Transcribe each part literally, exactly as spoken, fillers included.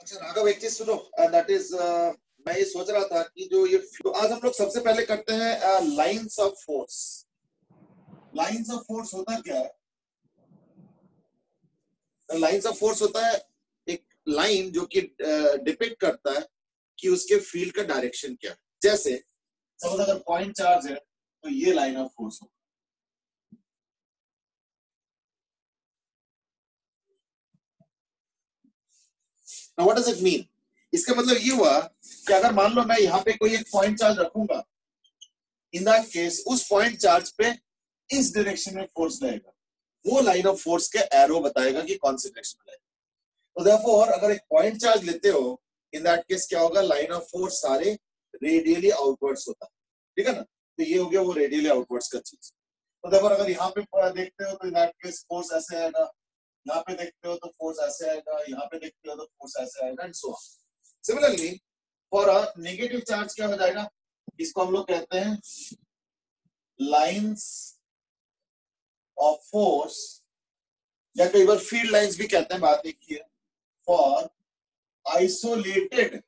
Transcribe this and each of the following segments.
अच्छा राघव, एक चीज सुनो, दैट इज मैं ये सोच रहा था कि जो ये तो आज हम लोग सबसे पहले करते हैं lines of force. Lines of force होता क्या है? लाइंस ऑफ फोर्स होता है एक लाइन जो कि डिपिक्ट करता है कि उसके फील्ड का डायरेक्शन क्या है। जैसे सपोज अगर पॉइंट चार्ज है तो ये लाइन ऑफ फोर्स होगा। Now what does it mean? इसका मतलब ये हुआ कि अगर मान लो मैं यहाँ पे कोई एक पॉइंट चार्ज रखूंगा, इन दैट केस उस पॉइंट चार्ज पे इस डायरेक्शन में फोर्स लगेगा, वो लाइन ऑफ फोर्स के एरो बताएगा कि कौन सी डायरेक्शन में लगेगा। तो देयरफॉर अगर एक पॉइंट चार्ज लेते हो, इन दैट केस क्या होगा, लाइन ऑफ फोर्स सारे रेडियली आउटवर्ड्स होता है, ठीक है ना। तो ये हो गया वो रेडियली आउटवर्ड्स का चीज। तो देयरफॉर अगर यहाँ पे देखते हो तो इन दैट केस फोर्स ऐसे आएगा, यहाँ पे देखते हो तो फोर्स ऐसे आएगा, यहाँ पे देखते हो तो फोर्स ऐसे आएगा, and so on. Similarly for a negative charge क्या हो जाएगा, इसको हम लोग कहते हैं लाइंस ऑफ फोर्स, या कई बार फील्ड लाइंस भी कहते हैं, बात एक ही है, फॉर आइसोलेटेड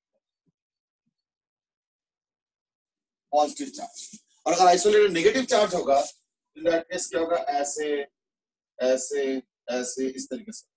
पॉजिटिव चार्ज। और अगर आइसोलेटेड नेगेटिव चार्ज होगा, इन दैट केस क्या होगा, ऐसे ऐसे ऐसे इस तरीके से।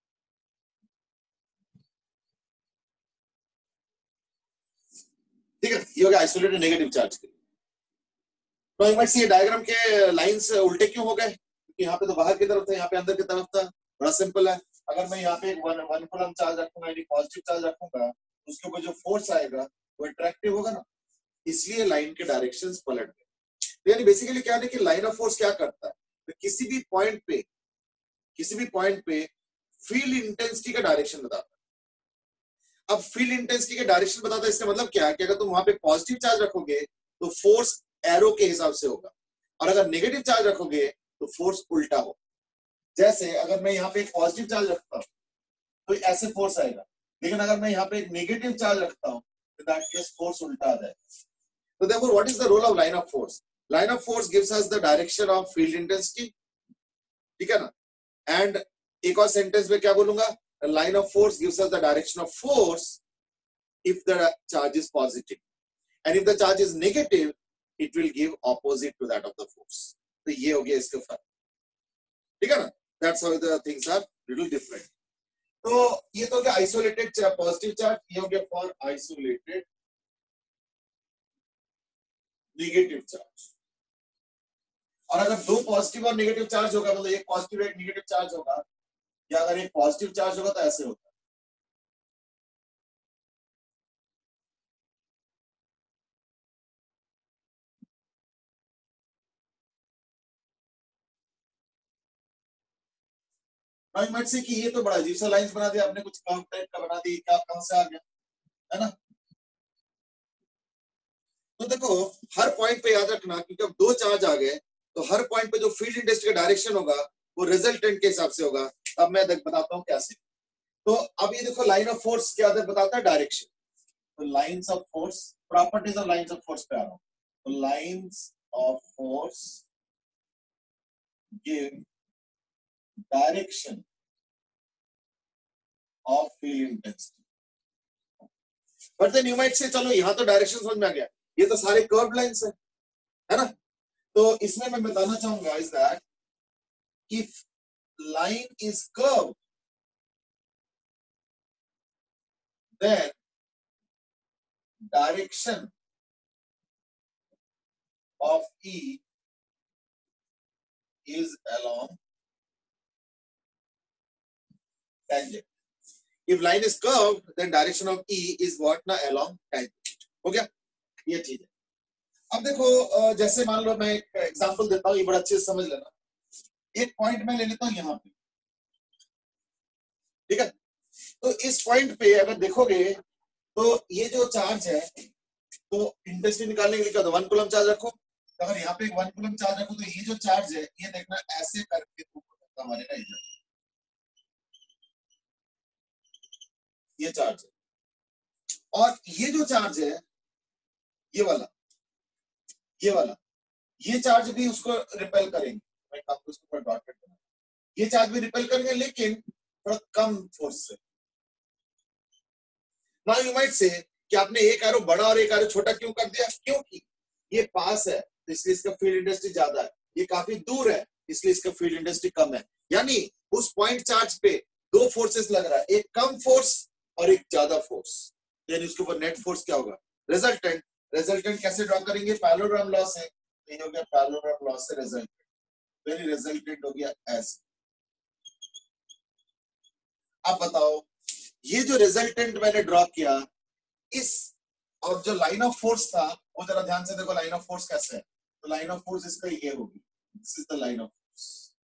ठीक है, ये हो गया आइसोलेटेड नेगेटिव चार्ज के लिए। तो एक बार ये डायग्राम के लाइंस उल्टे क्यों हो गए, क्योंकि यहाँ पे तो बाहर की तरफ था, यहाँ पे अंदर की तरफ था। बड़ा सिंपल है, अगर मैं यहाँ पे एक वन वन कूलम चार्ज रखूंगा, यानी पॉजिटिव चार्ज रखूंगा, उसके ऊपर जो फोर्स आएगा वो अट्रैक्टिव होगा ना, इसलिए लाइन के डायरेक्शंस पलट गए। तो यानी बेसिकली क्या है कि लाइन ऑफ फोर्स क्या करता है, तो किसी भी पॉइंट पे किसी भी पॉइंट पे फील्ड इंटेंसिटी का डायरेक्शन बताता है। अब फील्ड इंटेंसिटी के डायरेक्शन बताता है, इसका मतलब क्या है कि अगर तुम वहां पे पॉजिटिव चार्ज रखोगे तो फोर्स एरो के हिसाब से होगा, और अगर नेगेटिव चार्ज रखोगे तो फोर्स उल्टा हो। जैसे अगर मैं यहाँ पे एक पॉजिटिव चार्ज रखता हूँ तो ऐसे फोर्स आएगा, लेकिन अगर मैं यहाँ पे एक नेगेटिव चार्ज रखता हूँ तो दैट केस फोर्स उल्टा आ जाएगा। तो therefore what is the role of line of force? Line of force gives us the direction of field intensity, ठीक है ना। एंड एक और सेंटेंस में क्या बोलूंगा, line of force gives us the direction of force if the charge is positive, and if the charge is negative it will give opposite to that of the force. तो ये हो गया इसका फर्क, ठीक है ना। That's how the things are little different. तो ये तो हो गया आइसोलेटेड पॉजिटिव चार्ज, ये हो गया फॉर आइसोलेटेड नेगेटिव चार्ज। और अगर दो पॉजिटिव और नेगेटिव चार्ज होगा, मतलब एक पॉजिटिव एक नेगेटिव चार्ज होगा, या अगर एक पॉजिटिव चार्ज होगा तो ऐसे होता है। Now you might say कि ये तो बड़ा अजीब सा लाइंस बना दिया आपने, कुछ कर्व टाइप का बना दी, क्या कहां से आ गया, है ना। तो देखो हर पॉइंट पे याद रखना कि जब दो चार्ज आ गए तो हर पॉइंट पे जो फील्ड इंटेंसिटी का डायरेक्शन होगा वो रिजल्टेंट के हिसाब से होगा। अब मैं बताता हूँ कैसे। तो अब ये देखो लाइन ऑफ फोर्स क्या बताता है, डायरेक्शन। तो lines of force, properties of lines of force पे आ रहा हूं। तो lines of force give direction of field intensity. But then you might say चलो यहाँ तो डायरेक्शन समझ में आ गया, ये तो सारे कर्व लाइंस है, है ना। तो इसमें मैं बताना चाहूंगा is that if line is curve then direction of E is along tangent. If line is curved, then direction of E is what ना along tangent. हो गया, ये चीज है। अब देखो जैसे मान लो मैं एक एग्जांपल देता हूँ, ये बड़ा अच्छे से समझ लेना। एक पॉइंट में ले लेता हूँ यहाँ पे, ठीक है। तो इस पॉइंट पे अगर देखोगे तो ये जो चार्ज है, तो इंटेंसिटी निकालने के लिए क्या होता है, वन कूलम चार्ज रखो। तो अगर यहाँ पे एक वन कूलम चार्ज रखो तो ये जो चार्ज है ये देखना ऐसे करके हमारे ना इधर ये चार्ज है, और ये जो चार्ज है ये वाला ये वाला ये चार्ज भी उसको रिपेल करेंगे। मैं आपको इसको डॉट कर दूंगा, ये चार्ज भी रिपेल करेंगे लेकिन थोड़ा कम फोर्स से, नाउ यू माइट से कि आपने एक एरो बड़ा और एक एरो छोटा क्यों कर दिया, क्योंकि ये पास है तो इसलिए इसका फील्ड इंटेंसिटी ज्यादा है, ये काफी दूर है इसलिए इसका फील्ड इंटेंसिटी कम है। यानी उस पॉइंट चार्ज पे दो फोर्सेस लग रहा है, एक कम फोर्स और एक ज्यादा फोर्स, यानी उसके ऊपर नेट फोर्स क्या होगा, रिजल्टेंट। रिजल्टेंट कैसे ड्रॉ करेंगे, पैरेललोग्राम लॉ से, ये हो गया पैरेललोग्राम लॉ से रिजल्टेंट, वेरी रिजल्टेंट हो गया ऐसे। अब बताओ ये जो रिजल्टेंट मैंने ड्रॉ किया, इस और जो लाइन ऑफ फोर्स था वो जरा ध्यान से देखो, लाइन ऑफ फोर्स कैसे है, तो लाइन ऑफ फोर्स इसका ये होगी, this is the line of force.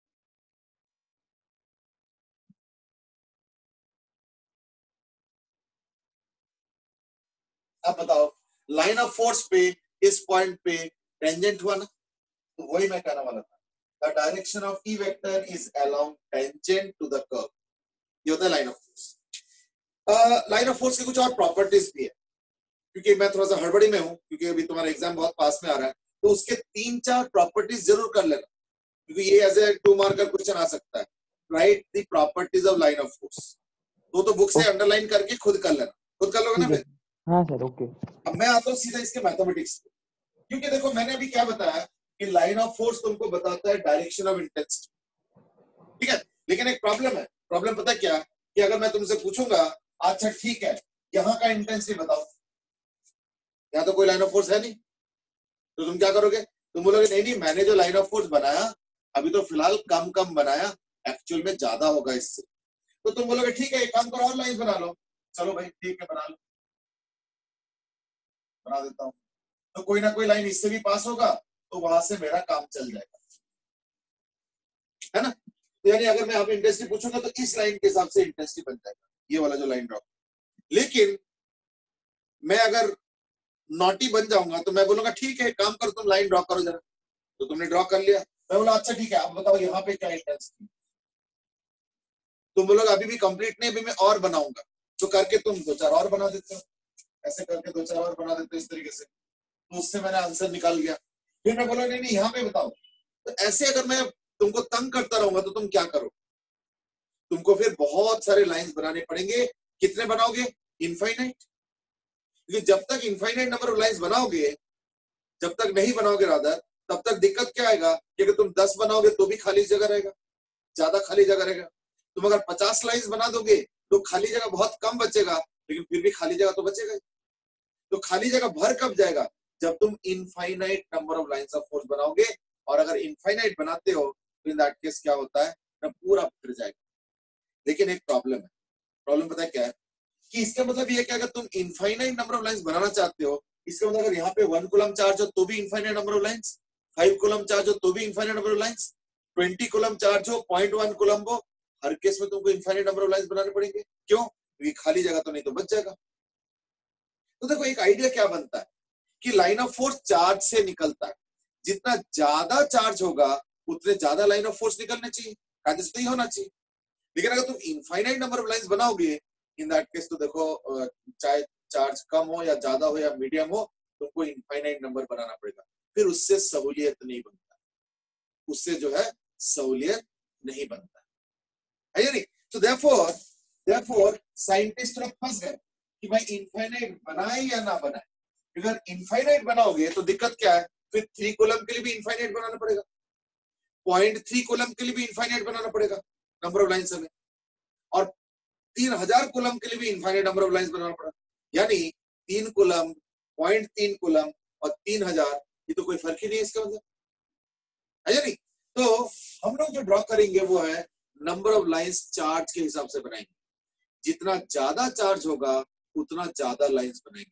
अब बताओ लाइन ऑफ फोर्स पे इस पॉइंट पे टेंजेंट हुआ ना, तो वही मैं कहने वाला था, the direction of E vector is along tangent to the curve, ये होता है line of force. Line of force की कुछ और प्रॉपर्टीज भी है, क्योंकि मैं थोड़ा सा हड़बड़ी में हूं क्योंकि अभी तुम्हारा एग्जाम बहुत पास में आ रहा है, तो उसके तीन चार प्रॉपर्टीज जरूर कर लेना, क्योंकि ये as a two marker question आ सकता है। Write the properties of line of force, तो तो बुक से अंडरलाइन करके खुद कर लेना, खुद कर लोगे ना फिर। हाँ सर ओके। अब मैं आता हूँ सीधा इसके मैथमेटिक्स पे, क्योंकि देखो मैंने अभी क्या बताया कि लाइन ऑफ फोर्स तुमको बताता है डायरेक्शन ऑफ इंटेंसिटी, ठीक है, लेकिन एक प्रॉब्लम है, प्रॉब्लम पता क्या, कि अगर मैं तुमसे पूछूंगा अच्छा ठीक है यहाँ का इंटेंसिटी बताओ, यहाँ तो कोई लाइन ऑफ फोर्स है नहीं, तो तुम क्या करोगे, तुम बोलोगे नहीं नहीं मैंने जो लाइन ऑफ फोर्स बनाया अभी तो फिलहाल कम कम बनाया, एक्चुअल में ज्यादा होगा इससे, तो तुम बोलोगे ठीक है एक काम करो और लाइन बना लो, चलो भाई ठीक है बना लो, बना देता हूं, तो कोई ना कोई लाइन इससे भी पास होगा तो वहां से मेरा काम चल जाएगा, है ना। तो यानी अगर मैं यहाँ पे इंटेंसिटी पूछूंगा तो इस लाइन के हिसाब से इंटेंसिटी बन जाएगा, ये वाला जो लाइन ड्रॉ। लेकिन मैं अगर नॉटी बन जाऊंगा तो मैं बोलूंगा ठीक है काम करो तुम लाइन ड्रॉ करो जरा, तो तुमने ड्रॉ कर लिया, मैं बोला अच्छा ठीक है अब बताओ यहाँ पे क्या इंटेंसिटी, तुम बोलोगे अभी भी कंप्लीट नहीं, अभी मैं और बनाऊंगा, तो करके तुम दो चार और बना देते हो, ऐसे करके दो चार और बना देते हो इस तरीके से, तो उससे मैंने आंसर निकाल लिया। फिर मैं बोला नहीं नहीं यहाँ पे बताओ, तो ऐसे अगर मैं तुमको तंग करता रहूंगा तो तुम क्या करो, तुमको फिर बहुत सारे लाइंस बनाने पड़ेंगे, कितने बनाओगे, इनफाइनाइट, क्योंकि जब तक इनफाइनाइट नंबर ऑफ लाइंस बनाओगे, जब तक नहीं बनाओगे रादर, तब तक दिक्कत क्या आएगा कि अगर तुम दस बनाओगे तो भी खाली जगह रहेगा, ज्यादा खाली जगह रहेगा, तुम अगर पचास लाइंस बना दोगे तो खाली जगह बहुत कम बचेगा, लेकिन फिर भी खाली जगह तो बचेगा, तो खाली जगह भर कब जाएगा, जब तुम infinite number of lines of force बनाओगे, और अगर इनफाइनाइट बनाते हो तो इन दैट केस क्या होता है ना, पूरा भर जाएगा। लेकिन एक प्रॉब्लम है, प्रॉब्लम पता है क्या है, कि इसका मतलब ये है कि अगर तुम इनफाइनाइट नंबर ऑफ लाइंस बनाना चाहते हो, इसका मतलब अगर यहाँ पे वन कूलम चार्ज हो तो भी infinite number of lines, five coulomb charge हो तो भी infinite number of lines, twenty coulomb charge हो, पॉइंट वन कूलम हो, हर केस में तुमको इनफाइनाइट नंबर ऑफ लाइंस बनाने पड़ेंगे, क्यों, क्योंकि खाली जगह तो नहीं तो बच जाएगा। तो देखो एक आइडिया क्या बनता है कि लाइन ऑफ फोर्स चार्ज से निकलता है, जितना ज्यादा चार्ज होगा उतने ज्यादा लाइन ऑफ फोर्स निकलने चाहिए, कायदे से नहीं होना चाहिए। लेकिन अगर तुम इनफाइनाइट नंबर ऑफ लाइंस बनाओगे, इन दैट केस तो देखो चाहे चार्ज कम हो या ज्यादा हो या मीडियम हो, तुमको इनफाइनाइट नंबर बनाना पड़ेगा, फिर उससे सहूलियत नहीं बनता, उससे जो है सहूलियत नहीं बनता है, नहीं। तो देयरफॉर देयरफॉर साइंटिस्ट लोग फंस गए कि भाई इनफाइनाइट बनाए या ना बनाए, अगर इनफाइनाइट बनाओगे तो दिक्कत क्या है, फिर थ्री कॉलम के लिए भी इनफाइनाइट बनाना पड़ेगा, पॉइंट थ्री कॉलम के लिए भी इनफाइनाइट बनाना पड़ेगा नंबर ऑफ लाइंस हमें, और तीन हजार कॉलम के लिए भी इनफाइनाइट नंबर ऑफ लाइंस बनाना पड़ेगा, यानी तीन कॉलम, पॉइंट तीन कॉलम और तीन हजार, ये तो कोई फर्क ही नहीं है इसका मतलब, है या नहीं। तो हम लोग जो ड्रॉ करेंगे वो है नंबर ऑफ लाइंस चार्ज के हिसाब से बनाएंगे, जितना ज्यादा चार्ज होगा उतना ज्यादा लाइंस बनाएंगे,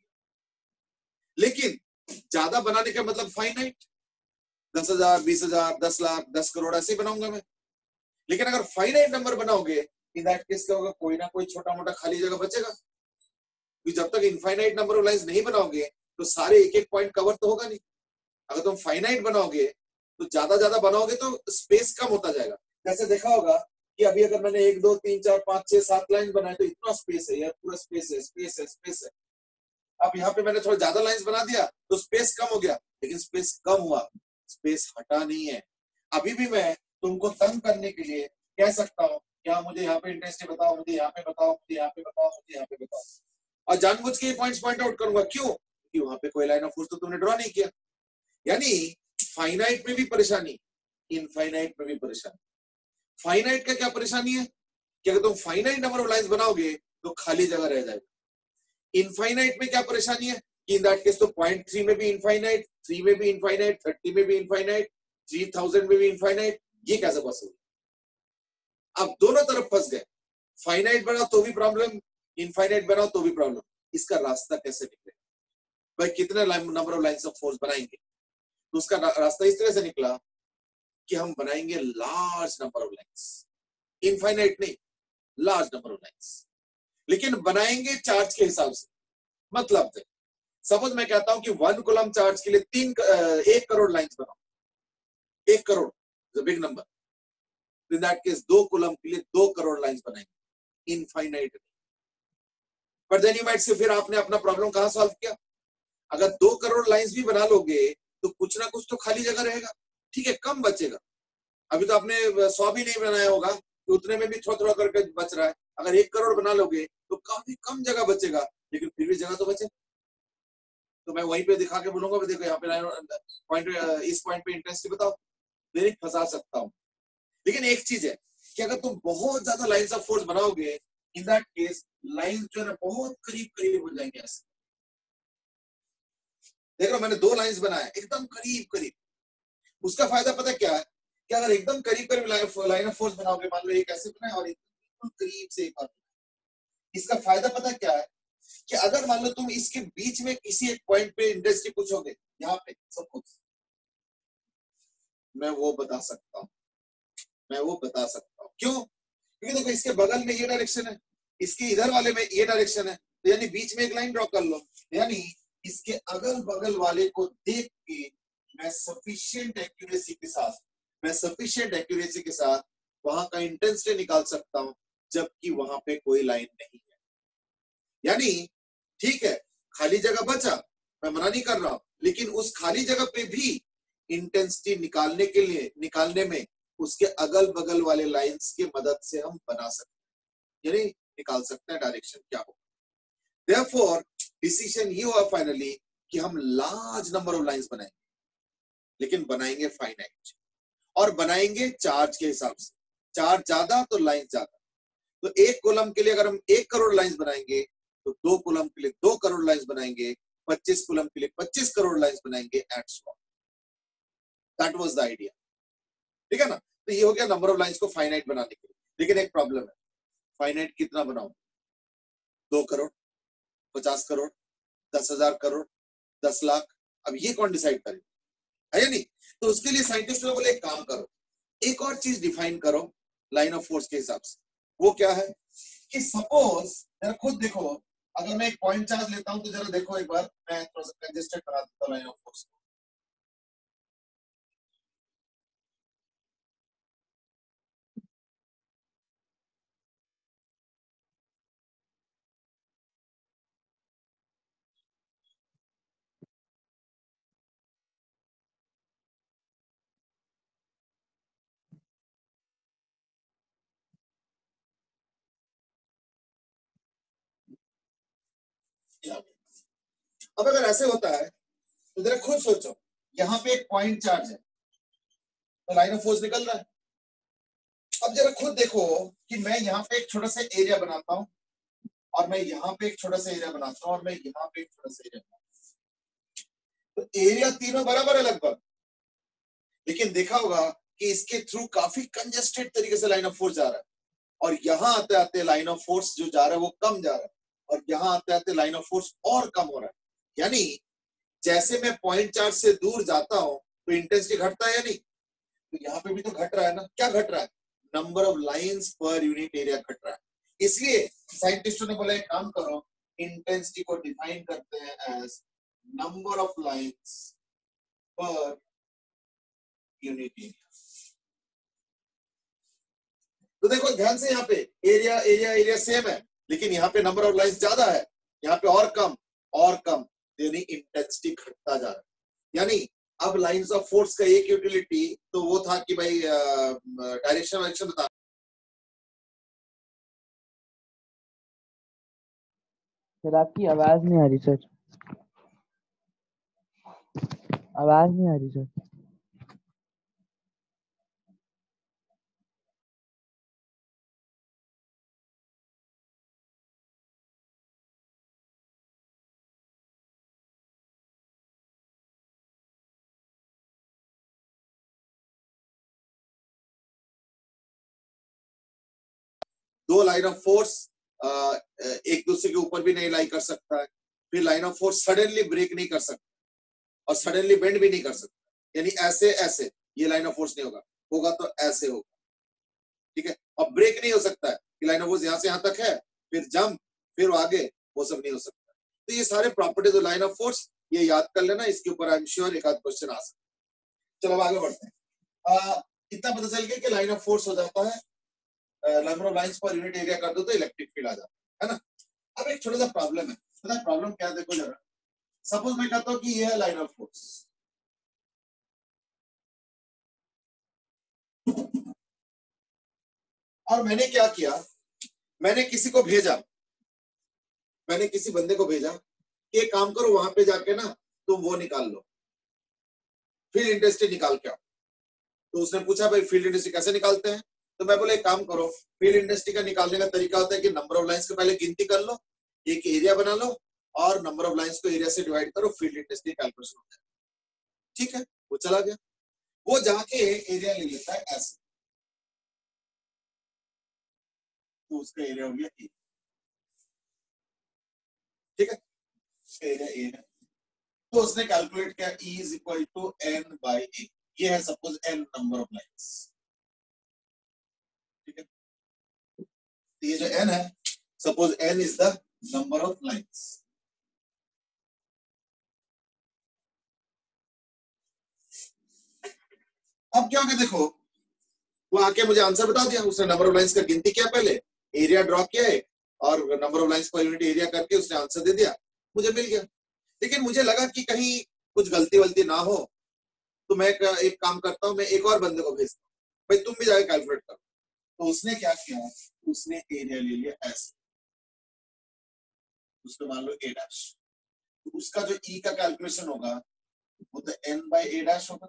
लेकिन ज्यादा बनाने का मतलब फाइनाइट, दस हजार, बीस हजार, दस लाख, दस करोड़ ऐसे बनाऊंगा मैं। लेकिन अगर फाइनाइट नंबर बनाओगे, इन दैट केस क्या होगा, कोई ना कोई छोटा मोटा खाली जगह बचेगा, क्योंकि जब तक इनफाइनाइट नंबर ऑफ लाइंस नहीं बनाओगे तो सारे एक एक पॉइंट कवर तो होगा नहीं। अगर तुम फाइनाइट बनाओगे तो ज्यादा ज्यादा बनाओगे तो स्पेस कम होता जाएगा, जैसे देखा होगा कि अभी अगर मैंने एक दो तीन चार पांच छह सात लाइन बनाए तो इतना स्पेस है यार, पूरा स्पेस है, स्पेस है, स्पेस है। अब यहाँ पे मैंने थोड़ा ज्यादा लाइंस बना दिया तो स्पेस कम हो गया, लेकिन स्पेस कम हुआ, स्पेस हटा नहीं है। अभी भी मैं तुमको तंग करने के लिए कह सकता हूँ क्या, मुझे यहाँ पे इंटेंसिटी बताओ, मुझे यहाँ पे बताओ, मुझे यहाँ पे बताओ, मुझे यहाँ पे बताओ, और जानबूझ के ये पॉइंट्स पॉइंट आउट करूंगा, क्यों? क्योंकि वहां पे कोई लाइन ऑफ फोर्स तो तुमने ड्रॉ नहीं किया। यानी फाइनाइट में भी परेशानी, इनफाइनाइट में भी परेशानी। फाइनाइट का क्या परेशानी है कि अगर तुम फाइनाइट नंबर ऑफ लाइंस बनाओगे तो खाली जगह रह जाएगी। इनफाइनाइट में क्या परेशानी है कि इन दैट केस तो पॉइंट थ्री में भी इनफाइनाइट, थ्री में भी इनफाइनाइट, थर्टी में भी इनफाइनाइट, थ्री थाउजेंड में भी इनफाइनाइट। ये कैसे पॉसिबल? अब दोनों तरफ फंस गए, फाइनाइट बनाओ तो भी प्रॉब्लम, इनफाइनाइट बनाओ तो भी प्रॉब्लम। इसका रास्ता कैसे निकले भाई? कितने number of lines of force बनाएंगे? तो उसका रास्ता इस तरह से निकला कि हम बनाएंगे large number of lines, infinite नहीं, लार्ज नंबर ऑफ लाइंस, लेकिन बनाएंगे चार्ज के हिसाब से। मतलब सपोज मैं कहता हूं कि वन कूलम चार्ज के लिए तीन एक करोड़ लाइंस बनाओ, एक crore is a big number. In that case दो कूलम के लिए दो करोड़ लाइंस बनाएंगे, infinite. But then you might say फिर आपने अपना प्रॉब्लम कहां सॉल्व किया? अगर दो करोड़ लाइंस भी बना लोगे तो कुछ ना कुछ तो खाली जगह रहेगा, ठीक है, कम बचेगा। अभी तो आपने सौ भी नहीं बनाया होगा तो उतने में भी थोड़ा थोड़ा करके बच रहा है। अगर एक करोड़ बना लोगे तो काफी कम जगह बचेगा, लेकिन फिर भी जगह तो बचे। तो मैं वहीं पे दिखा के बोलूंगा, देखो यहाँ पे पॉइंट, इस पॉइंट पे इंटेंसिटी बताओ, फिर फंसा सकता हूँ। लेकिन एक चीज है कि अगर तुम बहुत ज्यादा लाइंस ऑफ फोर्स बनाओगे, इन दैट केस लाइन जो है ना बहुत करीब करीब हो जाएंगे। ऐसे देख रहा, मैंने दो लाइंस बनाया एकदम करीब करीब। उसका फायदा पता क्या है कि अगर एकदम करीब करीब लाइन ऑफ फोर्स बनाओगे, मान लो एक ऐसे बनाए और एकदम करीब से एक और, इसका फायदा पता क्या है कि अगर मान लो तुम इसके बीच में किसी एक पॉइंट पे इंटेंसिटी पूछोगे, यहाँ पे सब कुछ मैं वो बता सकता हूँ, मैं वो बता सकता हूँ। क्यों? क्योंकि देखो इसके बगल में ये डायरेक्शन है, इसके इधर वाले में ये डायरेक्शन है, तो यानी बीच में एक लाइन ड्रॉ कर लो। यानी इसके अगल बगल वाले को देख के मैं सफिशिएंट एक्यूरेसी के साथ मैं सफिशिएंट एक्यूरेसी के साथ वहां का इंटेंसिटी निकाल सकता हूं, जबकि वहां पे कोई लाइन नहीं है। यानी ठीक है, खाली जगह बचा, मैं मना नहीं कर रहा हूं, लेकिन उस खाली जगह पे भी इंटेंसिटी निकालने के लिए निकालने में उसके अगल बगल वाले लाइंस की मदद से हम बना सकते हैं, यानी निकाल सकते हैं डायरेक्शन क्या होगा। Therefore, डिसीजन ये हुआ फाइनली कि हम लार्ज नंबर ऑफ लाइंस बनाएंगे, लेकिन बनाएंगे फाइनाइट, और बनाएंगे चार्ज के हिसाब से। चार्ज ज्यादा तो लाइन ज्यादा। तो एक कॉलम के लिए अगर हम एक करोड़ लाइंस बनाएंगे तो दो कॉलम के लिए दो करोड़ लाइंस बनाएंगे, पच्चीस कॉलम के लिए पच्चीस करोड़ लाइंस बनाएंगे, and so on. That was the idea, ठीक है ना? तो ये हो गया नंबर ऑफ लाइंस को फाइनाइट बनाने के लिए। लेकिन एक प्रॉब्लम है, फाइनाइट कितना बनाऊं? दो करोड़, पचास करोड़, दस हजार करोड़, दस लाख? अब ये कौन डिसाइड करे, है या नहीं? तो उसके लिए साइंटिस्ट ने बोले एक काम करो, एक और चीज डिफाइन करो लाइन ऑफ फोर्स के हिसाब से। वो क्या है कि सपोज जरा खुद देखो, अगर मैं एक पॉइंट चार्ज लेता हूं तो जरा देखो एक बार, मैं थोड़ा सा कंजेस्टेड करा देता हूं लाइन ऑफ फोर्स को। अब अगर ऐसे होता है तो जरा खुद सोचो, यहाँ पे एक पॉइंट चार्ज है तो लाइन ऑफ फोर्स निकल रहा है। अब जरा खुद देखो कि मैं यहाँ पे एक छोटा सा एरिया बनाता हूँ, और मैं यहाँ पे एक छोटा सा एरिया बनाता हूँ, और मैं यहाँ पे एक छोटा सा एरिया बनाता हूँ। तो एरिया तीनों बराबर है लगभग, लेकिन देखा होगा कि इसके थ्रू काफी कंजेस्टेड तरीके से लाइन ऑफ फोर्स जा रहा है, और यहाँ आते आते लाइन ऑफ फोर्स जो जा रहा है वो कम जा रहा है, और यहाँ आते आते लाइन ऑफ फोर्स और कम हो रहा है। यानी जैसे मैं पॉइंट चार्ज से दूर जाता हूं तो इंटेंसिटी घटता है या नहीं? तो यहाँ पे भी तो घट रहा है ना। क्या घट रहा है? नंबर ऑफ लाइंस पर यूनिट एरिया घट रहा है। इसलिए साइंटिस्टों ने बोला एक काम करो, इंटेंसिटी को डिफाइन करते हैं एज नंबर ऑफ लाइंस पर यूनिट एरिया। तो देखो ध्यान से, यहाँ पे एरिया एरिया एरिया सेम है, लेकिन यहाँ पे नंबर ऑफ लाइंस ज्यादा है, यहाँ पे और कम और कम, यानी इंटेंसिटी घटता जा रहा है। यानी अब लाइंस ऑफ फोर्स का एक यूटिलिटी तो वो था कि भाई डायरेक्शन वायरेक्शन बता, सर आपकी आवाज नहीं आ रही सर, आवाज नहीं आ रही सर। दो लाइन ऑफ फोर्स एक दूसरे के ऊपर भी नहीं लाई कर सकता है, फिर line of force suddenly break नहीं कर सकता और सडनली बेंड भी नहीं कर सकता, यानी ऐसे ऐसे ये लाइन ऑफ फोर्स नहीं होगा, होगा तो ऐसे होगा, ठीक है। अब ब्रेक नहीं हो सकता है कि लाइन ऑफ फोर्स यहाँ से यहाँ तक है फिर जंप फिर आगे, वो सब नहीं हो सकता। तो ये सारे properties of line of force ये याद कर लेना, इसके ऊपर आई एम श्योर एक आध क्वेश्चन आ सकता है। चलो अब आगे बढ़ते हैं। इतना पता चल गया कि लाइन ऑफ फोर्स हो जाता है नंबर ऑफ लाइंस पर यूनिट एरिया कर दो तो इलेक्ट्रिक फील्ड आ जाता है ना। अब एक छोटा सा प्रॉब्लम है, पता है प्रॉब्लम क्या है, देखो जरा। सपोज मैं कहता हूं कि ये है लाइन ऑफ फोर्स, और मैंने क्या किया, मैंने किसी को भेजा, मैंने किसी बंदे को भेजा कि एक काम करो वहां पे जाके ना तुम वो निकाल लो, फील्ड इंटेंसिटी निकाल के आओ। तो उसने पूछा भाई फील्ड इंटेंसिटी कैसे निकालते हैं, तो मैं बोला एक काम करो, फील्ड इंटेंसिटी का निकालने का तरीका होता है कि नंबर ऑफ लाइंस के पहले गिनती कर लो, एक एरिया बना लो और नंबर ऑफ लाइंस को एरिया से डिवाइड करो, फील्ड इंटेंसिटी कैलकुलेशन हो जाए, ठीक है। वो चला गया, वो जाके एरिया ले लेता है ऐसे, तो उसका एरिया हो गया ए, ठीक है, एरिया ए है। तो उसने कैलकुलेट किया E is equal to N by A, ये है suppose N number of lines, ठीक है। तो ये जो एन है, suppose N is the number of lines. अब क्या हो गया देखो, वो आके मुझे आंसर बता दिया, उसने नंबर ऑफ लाइंस का गिनती किया, पहले एरिया ड्रॉ किया है और नंबर ऑफ लाइंस पर यूनिट एरिया करके उसने आंसर दे दिया, मुझे मिल गया। लेकिन मुझे लगा कि कहीं कुछ गलती वलती ना हो, तो मैं एक काम करता हूं, मैं एक और बंदे को भेजता हूँ, भाई तुम भी जाके कैलकुलेट करो। तो उसने क्या किया, उसने एरिया ले लिया ऐसे, उसको मान लो ए डैश, तो उसका जो ई का कैलकुलेशन होगा वो तो एन बाई ए डैश होगा।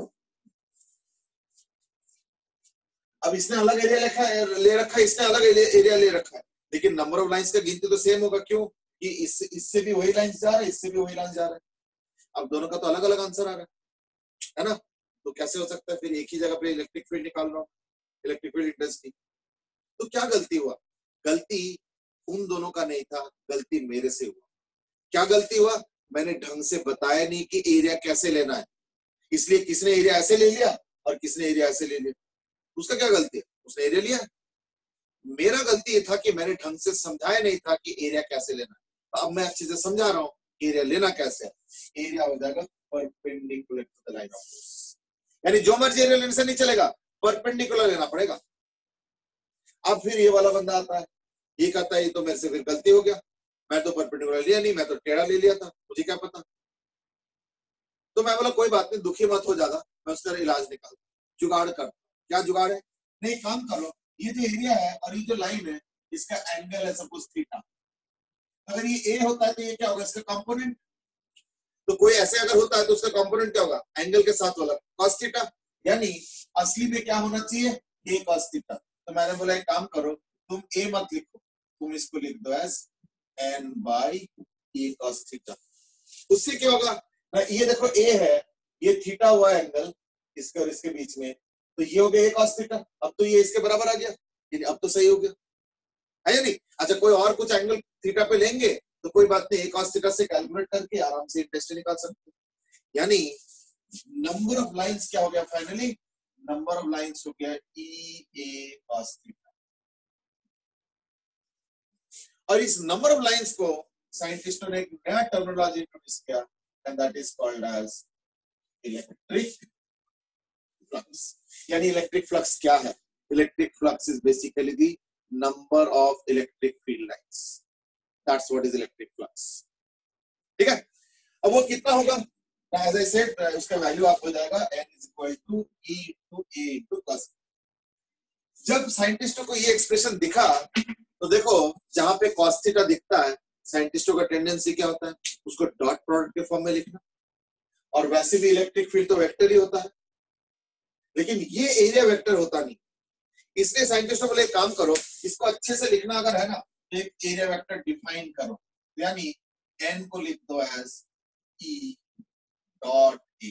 अब इसने अलग एरिया लिखा है, ले रखा है, इसने अलग एरिया ले रखा है, लेकिन नंबर ऑफ लाइंस का गिनती तो सेम होगा, क्यों कि इससे इससे भी वही लाइंस जा रहा है, इससे भी वही लाइंस जा रहा है। अब दोनों का तो अलग अलग आंसर आ रहा है, है ना। तो कैसे हो सकता है फिर एक ही जगह पे इलेक्ट्रिक फील्ड निकाल रहा हूं, इलेक्ट्रिक फील्ड इंटेंसिटी। तो क्या गलती हुआ, गलती उन दोनों का नहीं था, गलती मेरे से हुआ। क्या गलती हुआ, मैंने ढंग से बताया नहीं कि एरिया कैसे लेना है, इसलिए किसने एरिया ऐसे ले लिया और किसने एरिया ऐसे ले लिया। उसका क्या गलती है, उसने एरिया लिया। मेरा गलती ये था कि मैंने ढंग से समझाया नहीं था कि एरिया कैसे लेना है। तो अब मैं अच्छे से समझा रहा हूँ एरिया लेना कैसे है। एरिया हो जाएगा perpendicular to the line of force, यानी जो मर्जी एरिया लेने से नहीं चलेगा, परपेंडिकुलर लेना पड़ेगा। अब फिर ये वाला बंदा आता है, ये कहता है ये तो मेरे से फिर गलती हो गया, मैं तो परपेंडिकुलर लिया नहीं, मैं तो टेढ़ा ले लिया था, मुझे क्या पता। तो मैं बोला कोई बात नहीं, दुखी मत हो जाएगा, मैं उसका इलाज निकाल जुगाड़ कर। क्या जुगाड़ है, नहीं काम करो, ये जो एरिया है और ये जो लाइन है इसका एंगल है सपोज थीटा, अगर ये ए होता है तो ये क्या होगा, इसका कंपोनेंट। तो कोई ऐसे अगर होता है तो उसका कंपोनेंट क्या होगा, एंगल के साथ वाला cos थीटा, यानी असली में क्या होना चाहिए, ए cos थीटा। तो मैंने बोला एक काम करो, तुम ए मत लिखो, तुम इसको लिख दो as N by A cos theta. उससे क्या होगा, ये देखो ए है, ये थीटा हुआ एंगल इसके और इसके बीच में, तो ये हो गया ए cos थीटा। अब तो ये इसके बराबर आ गया, अब तो सही हो गया, है या नहीं। अच्छा कोई और कुछ एंगल थीटा पे लेंगे तो कोई बात नहीं, ए cos थीटा से कैलकुलेट करके आराम से इंटेंसिटी निकाल सकते हैं। यानी नंबर ऑफ लाइंस क्या हो गया फाइनली, नंबर ऑफ लाइंस हो गया ई ए cos थीटा। और इस नंबर ऑफ लाइंस को साइंटिस्टों ने एक नया टर्मिनोलॉजी इंट्रोड्यूस किया, and that is called as electric flux. यानी इलेक्ट्रिक फ्लक्स क्या है, electric flux is basically the number of electric field lines, that's what is electric flux, ठीक है। अब वो कितना होगा, एज आई सेड उसका वैल्यू आप हो जाएगा n is equal to e to a into cos। जब साइंटिस्टों को ये एक्सप्रेशन दिखा तो देखो जहां पे cos थीटा दिखता है साइंटिस्टों का टेंडेंसी क्या होता है, उसको डॉट प्रोडक्ट के फॉर्म में लिखना, और वैसे भी इलेक्ट्रिक फील्ड तो वेक्टर ही होता है, लेकिन ये एरिया वेक्टर होता नहीं। इसलिए साइंटिस्टों बोले एक काम करो, इसको अच्छे से लिखना अगर है ना, एक एरिया वेक्टर डिफाइन करो, यानी एन को लिख दो as E dot A.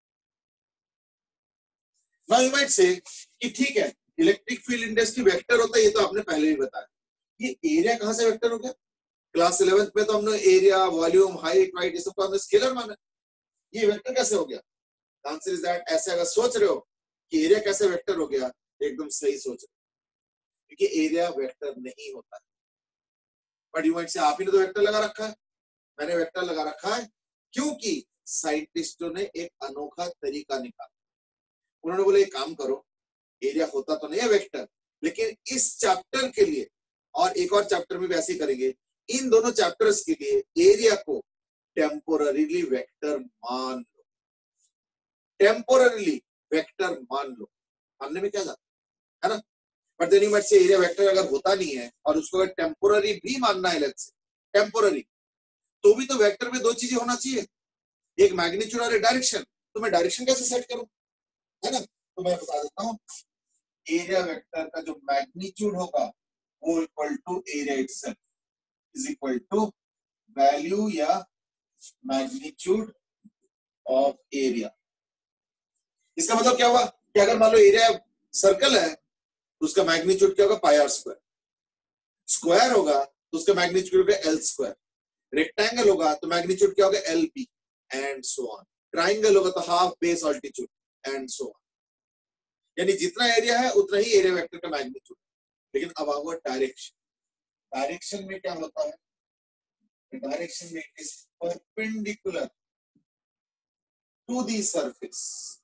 Now you might say कि ठीक है, इलेक्ट्रिक फील्ड इंटेंसिटी वेक्टर होता है, ये तो आपने पहले ही बताया, ये एरिया कहां से वेक्टर हो गया? क्लास इलेवेंथ में तो हमने एरिया, वॉल्यूम, हाइट, वाइट ये सब को हमने स्केलर माना, ये वेक्टर कैसे हो गया? आंसर इज दैट, ऐसे अगर सोच रहे हो कि एरिया कैसे वेक्टर हो गया, एकदम सही सोच रहे हो, क्योंकि एरिया वेक्टर नहीं होता है। बट यू माइट से आप ही ने तो वेक्टर लगा रखा है, मैंने वेक्टर लगा रखा है क्योंकि साइंटिस्टों ने एक अनोखा तरीका निकाला। उन्होंने बोले एक काम करो, एरिया होता तो नहीं है वेक्टर, लेकिन इस चैप्टर के लिए और एक और चैप्टर में भी ऐसे ही करेंगे, इन दोनों चैप्टर्स के लिए एरिया को टेम्पोररीली वेक्टर मान लो, टेम्पोररीली वेक्टर मान लो। मानने में क्या जाता है ना, but then you might say area vector अगर होता नहीं है और उसको अगर टेम्पोररी भी मानना है, लेट्स से टेम्पोररी, तो भी तो वेक्टर में दो चीजें होना चाहिए, एक मैग्नीट्यूड और एक डायरेक्शन। तो मैं डायरेक्शन कैसे सेट करूं, है ना? तो मैं बता देता हूं, एरिया वेक्टर का जो मैग्नीट्यूड होगा वो equal to area itself is equal to value या मैग्नीट्यूड ऑफ एरिया। इसका मतलब क्या हुआ कि अगर मान लो एरिया सर्कल है तो उसका मैग्नीट्यूड क्या होगा, पाई आर स्क्वायर। स्क्वायर होगा तो उसका मैग्नीट्यूड होगा एल स्क्वायर। रेक्टेंगल होगा तो मैग्नीट्यूड क्या होगा, L P, and so on. Triangle होगा तो half base altitude, and so on. यानी जितना एरिया है उतना ही एरिया वेक्टर का मैग्नीट्यूड। लेकिन अब आओ डायरेक्शन, डायरेक्शन में क्या होता है, डायरेक्शन में is perpendicular to the surface.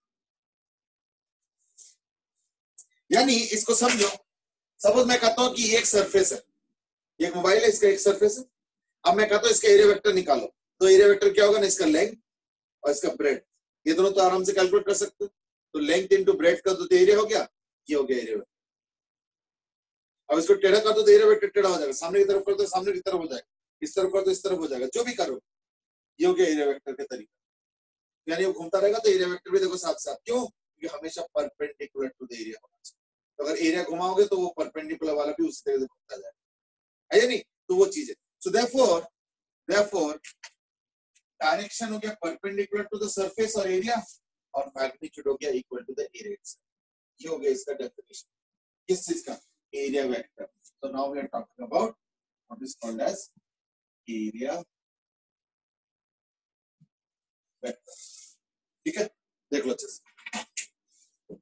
यानी इसको समझो, सपोज मैं कहता हूं कि एक सरफेस है, एक मोबाइल है, इसका एक सरफेस है। अब मैं कहता हूं इसका एरिया वेक्टर निकालो, तो एरिया वेक्टर क्या होगा ना, इसका लेंथ और इसका ब्रेड, ये दोनों तो आराम से कैलकुलेट कर सकते हो। तो लेंथ इंटू ब्रेड का तो एरिया हो गया, ये हो गया एरिया वेक्टर। अब इसको टेढ़ा कर दो तो एरिया वेक्टर टेढ़ा हो जाएगा, सामने की तरफ कर दो सामने की तरफ हो जाएगा, इस तरफ कर दो इस तरफ हो जाएगा, जो भी करो ये हो गया एरिया वेक्टर का तरीका। यानी वो घूमता रहेगा तो एरिया वेक्टर भी देखो साथ साथ, क्यों? क्योंकि हमेशा परपेंडिकुलर टू द एरिया होना चाहिए। तो अगर एरिया घुमाओगे तो वो परपेंडिकुलर वाला भी उसी तरह से घूमता जाएगा, है या नहीं? तो वो चीज है। सो देयरफॉर देयरफॉर डायरेक्शन हो गया परपेंडिकुलर टू द सरफेस और एरिया, और मैग्नीट्यूड हो गया equal to the area itself. ये हो गया इसका डेफिनेशन किस चीज का, area vector. So now we are talking about what is called as area vector. ठीक है, देख लो अच्छे से।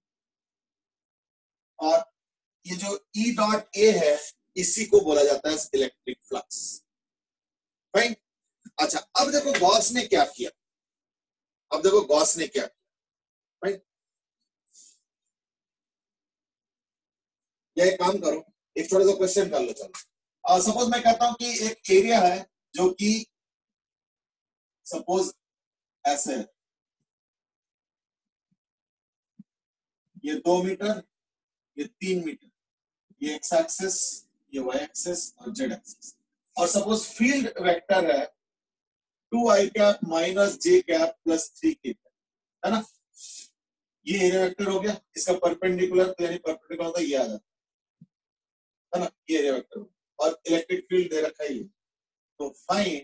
और ये जो E डॉट ए है इसी को बोला जाता है इलेक्ट्रिक फ्लक्स। फाइन। अच्छा, अब देखो गॉस ने क्या किया, अब देखो गॉस ने क्या किया। फाइन, या एक काम करो, एक छोटा सा क्वेश्चन कर लो। चलो सपोज मैं कहता हूं कि एक एरिया है जो कि सपोज ऐसे है, ये दो मीटर, ये तीन मीटर, ये एक्स एक्सिस, ये वाई एक्सिस और जेड एक्सिस। और सपोज फील्ड वेक्टर है two i cap minus j cap plus three k, है ना? ये एरिया वेक्टर हो गया, इसका परपेंडिकुलर यानी परपेंडिकुलर होता है ये आ जाता है ना, ये एरिया वेक्टर। और इलेक्ट्रिक फील्ड दे रखा है ये, तो फाइन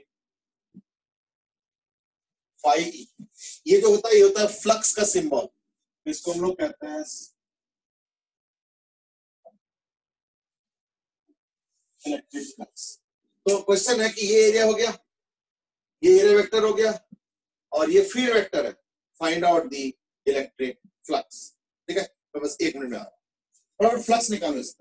फाई ई, ये जो होता है ये होता है फ्लक्स का सिंबल, इसको हम लोग कहते हैं इलेक्ट्रिक फ्लक्स। तो क्वेश्चन है कि ये एरिया हो गया, ये एरिया वेक्टर हो गया, और ये फील्ड वेक्टर है, find out the electric flux. ठीक है, तो बस एक मिनट में आ रहा हूं, फ्लक्स निकालो इसका।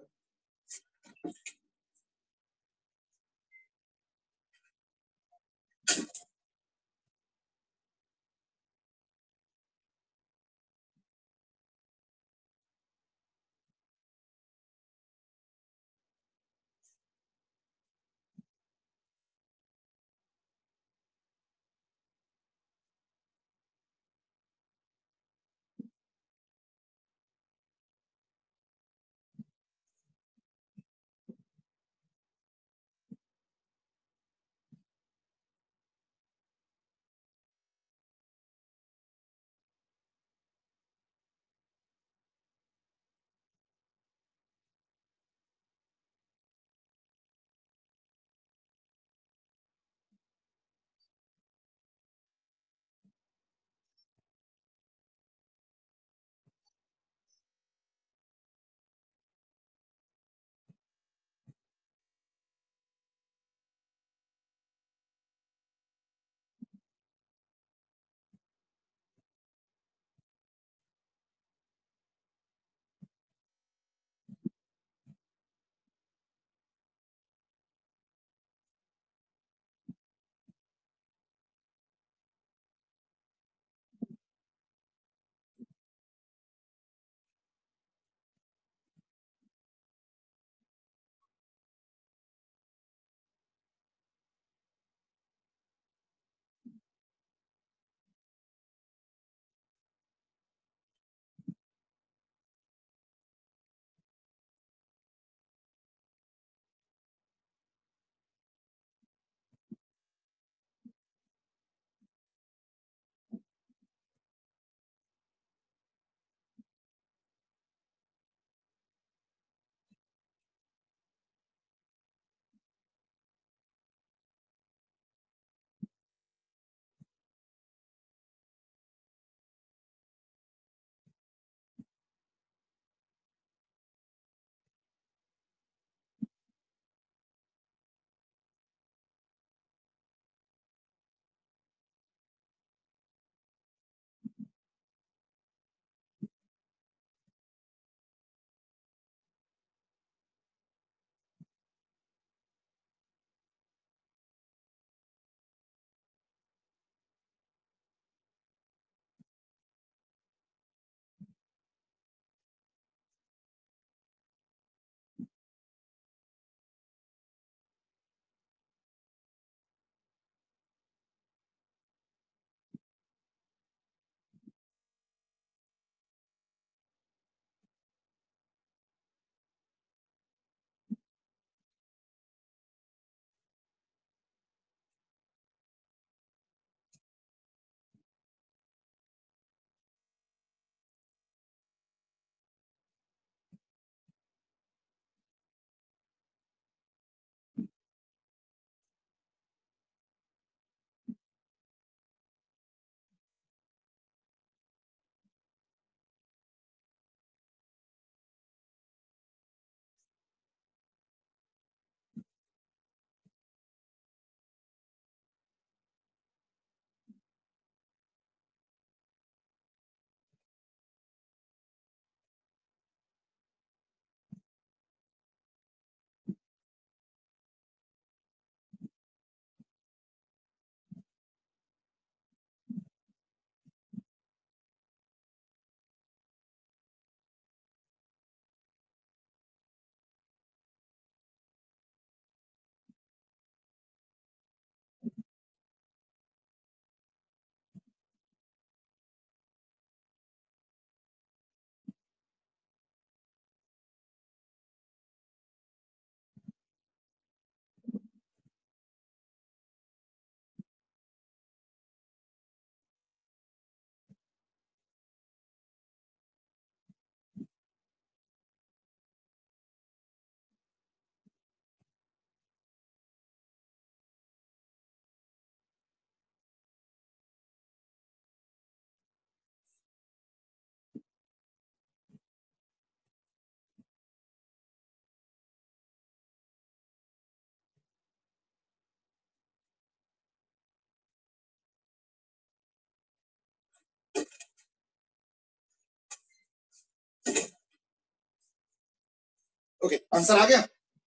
ओके, आंसर आ गया।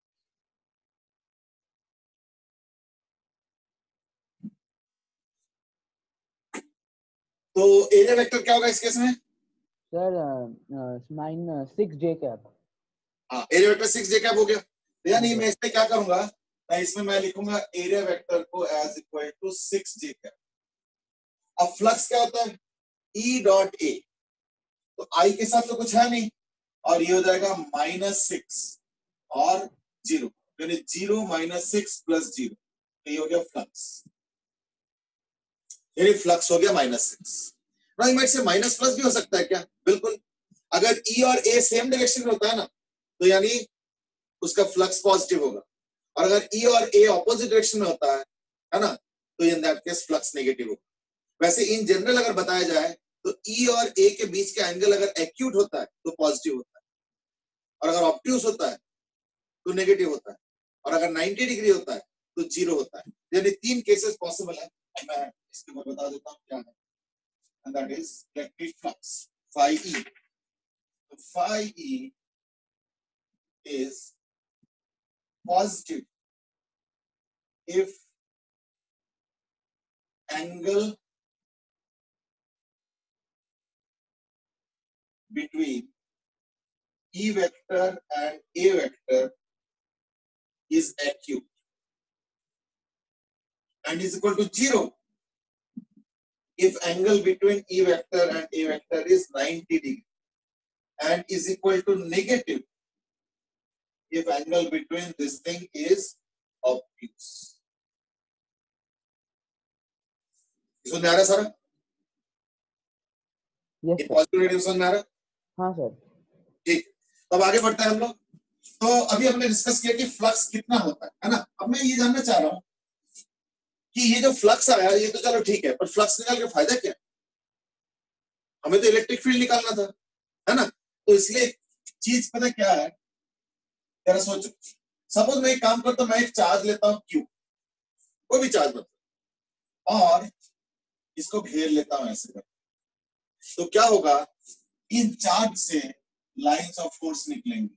तो एरिया वेक्टर क्या होगा इस केस में? Sir minus six j cap. हाँ, area vector six j cap हो गया। तो यानी मैं इसमें क्या करूंगा, मैं इसमें मैं लिखूंगा एरिया वेक्टर को as equal to six j cap. अब फ्लक्स क्या होता है? ई डॉट ए, तो आई के साथ तो कुछ है नहीं, और ये हो जाएगा माइनस सिक्स और जीरो, यानी zero minus six plus zero, तो ये हो गया फ्लक्स। यानी फ्लक्स हो गया माइनस सिक्स। से माइनस प्लस भी हो सकता है क्या? बिल्कुल। अगर ई और ए सेम डायरेक्शन में होता है ना, तो यानी उसका फ्लक्स पॉजिटिव होगा, और अगर ई और ए ऑपोजिट डायरेक्शन में होता है है ना, तो in that case flux negative होगा। वैसे इन जनरल अगर बताया जाए तो ई और ए के बीच का एंगल अगर एक्यूट होता है तो पॉजिटिव होता है, और अगर ऑब्ट्यूस होता है तो नेगेटिव होता है, और अगर नाइंटी डिग्री होता है तो जीरो होता है। यानी तीन केसेस पॉसिबल है। मैं इसके ऊपर बता देता हूँ क्या है, and that is electric flux phi e. So phi e is positive if angle between E vector and A vector is acute, and is equal to zero if angle between E vector and A vector is ninety degree, and is equal to negative if angle between this thing is obtuse. समझ में आ रहा है सारा? Yes ये sir. Positive negative समझ में आ रहा है? हाँ सर। ठीक, तो अब आगे बढ़ते हैं हम लोग। तो अभी हमने डिस्कस किया कि फ्लक्स कितना होता है है ना। अब मैं ये जानना चाह रहा हूं कि ये जो फ्लक्स आया ये तो चलो ठीक है, पर फ्लक्स निकाल के फायदा क्या? हमें तो इलेक्ट्रिक फील्ड निकालना था, है ना। तो इसलिए चीज पता क्या है, जरा सोचो। सपोज मैं एक काम करता हूं, मैं एक चार्ज लेता हूं क्यू, कोई भी चार्ज मतलब, और इसको घेर लेता हूं ऐसे कर, तो क्या होगा, इन चार्ज से लाइंस ऑफ फोर्स निकलेंगे।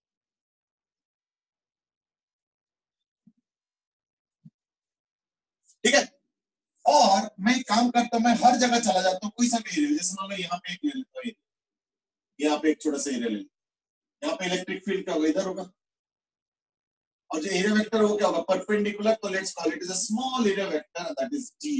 ठीक है, और मैं काम करता हूं, मैं हर जगह चला जाता हूं, कोई सा भी एरिया, जैसे मान लो यहाँ पे एक ले लेता हूं, यहाँ पे एक छोटा सा एरिया ले लेता, यहाँ पे इलेक्ट्रिक फील्ड क्या होगा, इधर होगा, और जो एरिया वेक्टर हो क्या होगा, परपेंडिकुलर, तो let's call it is a small area vector, that is D.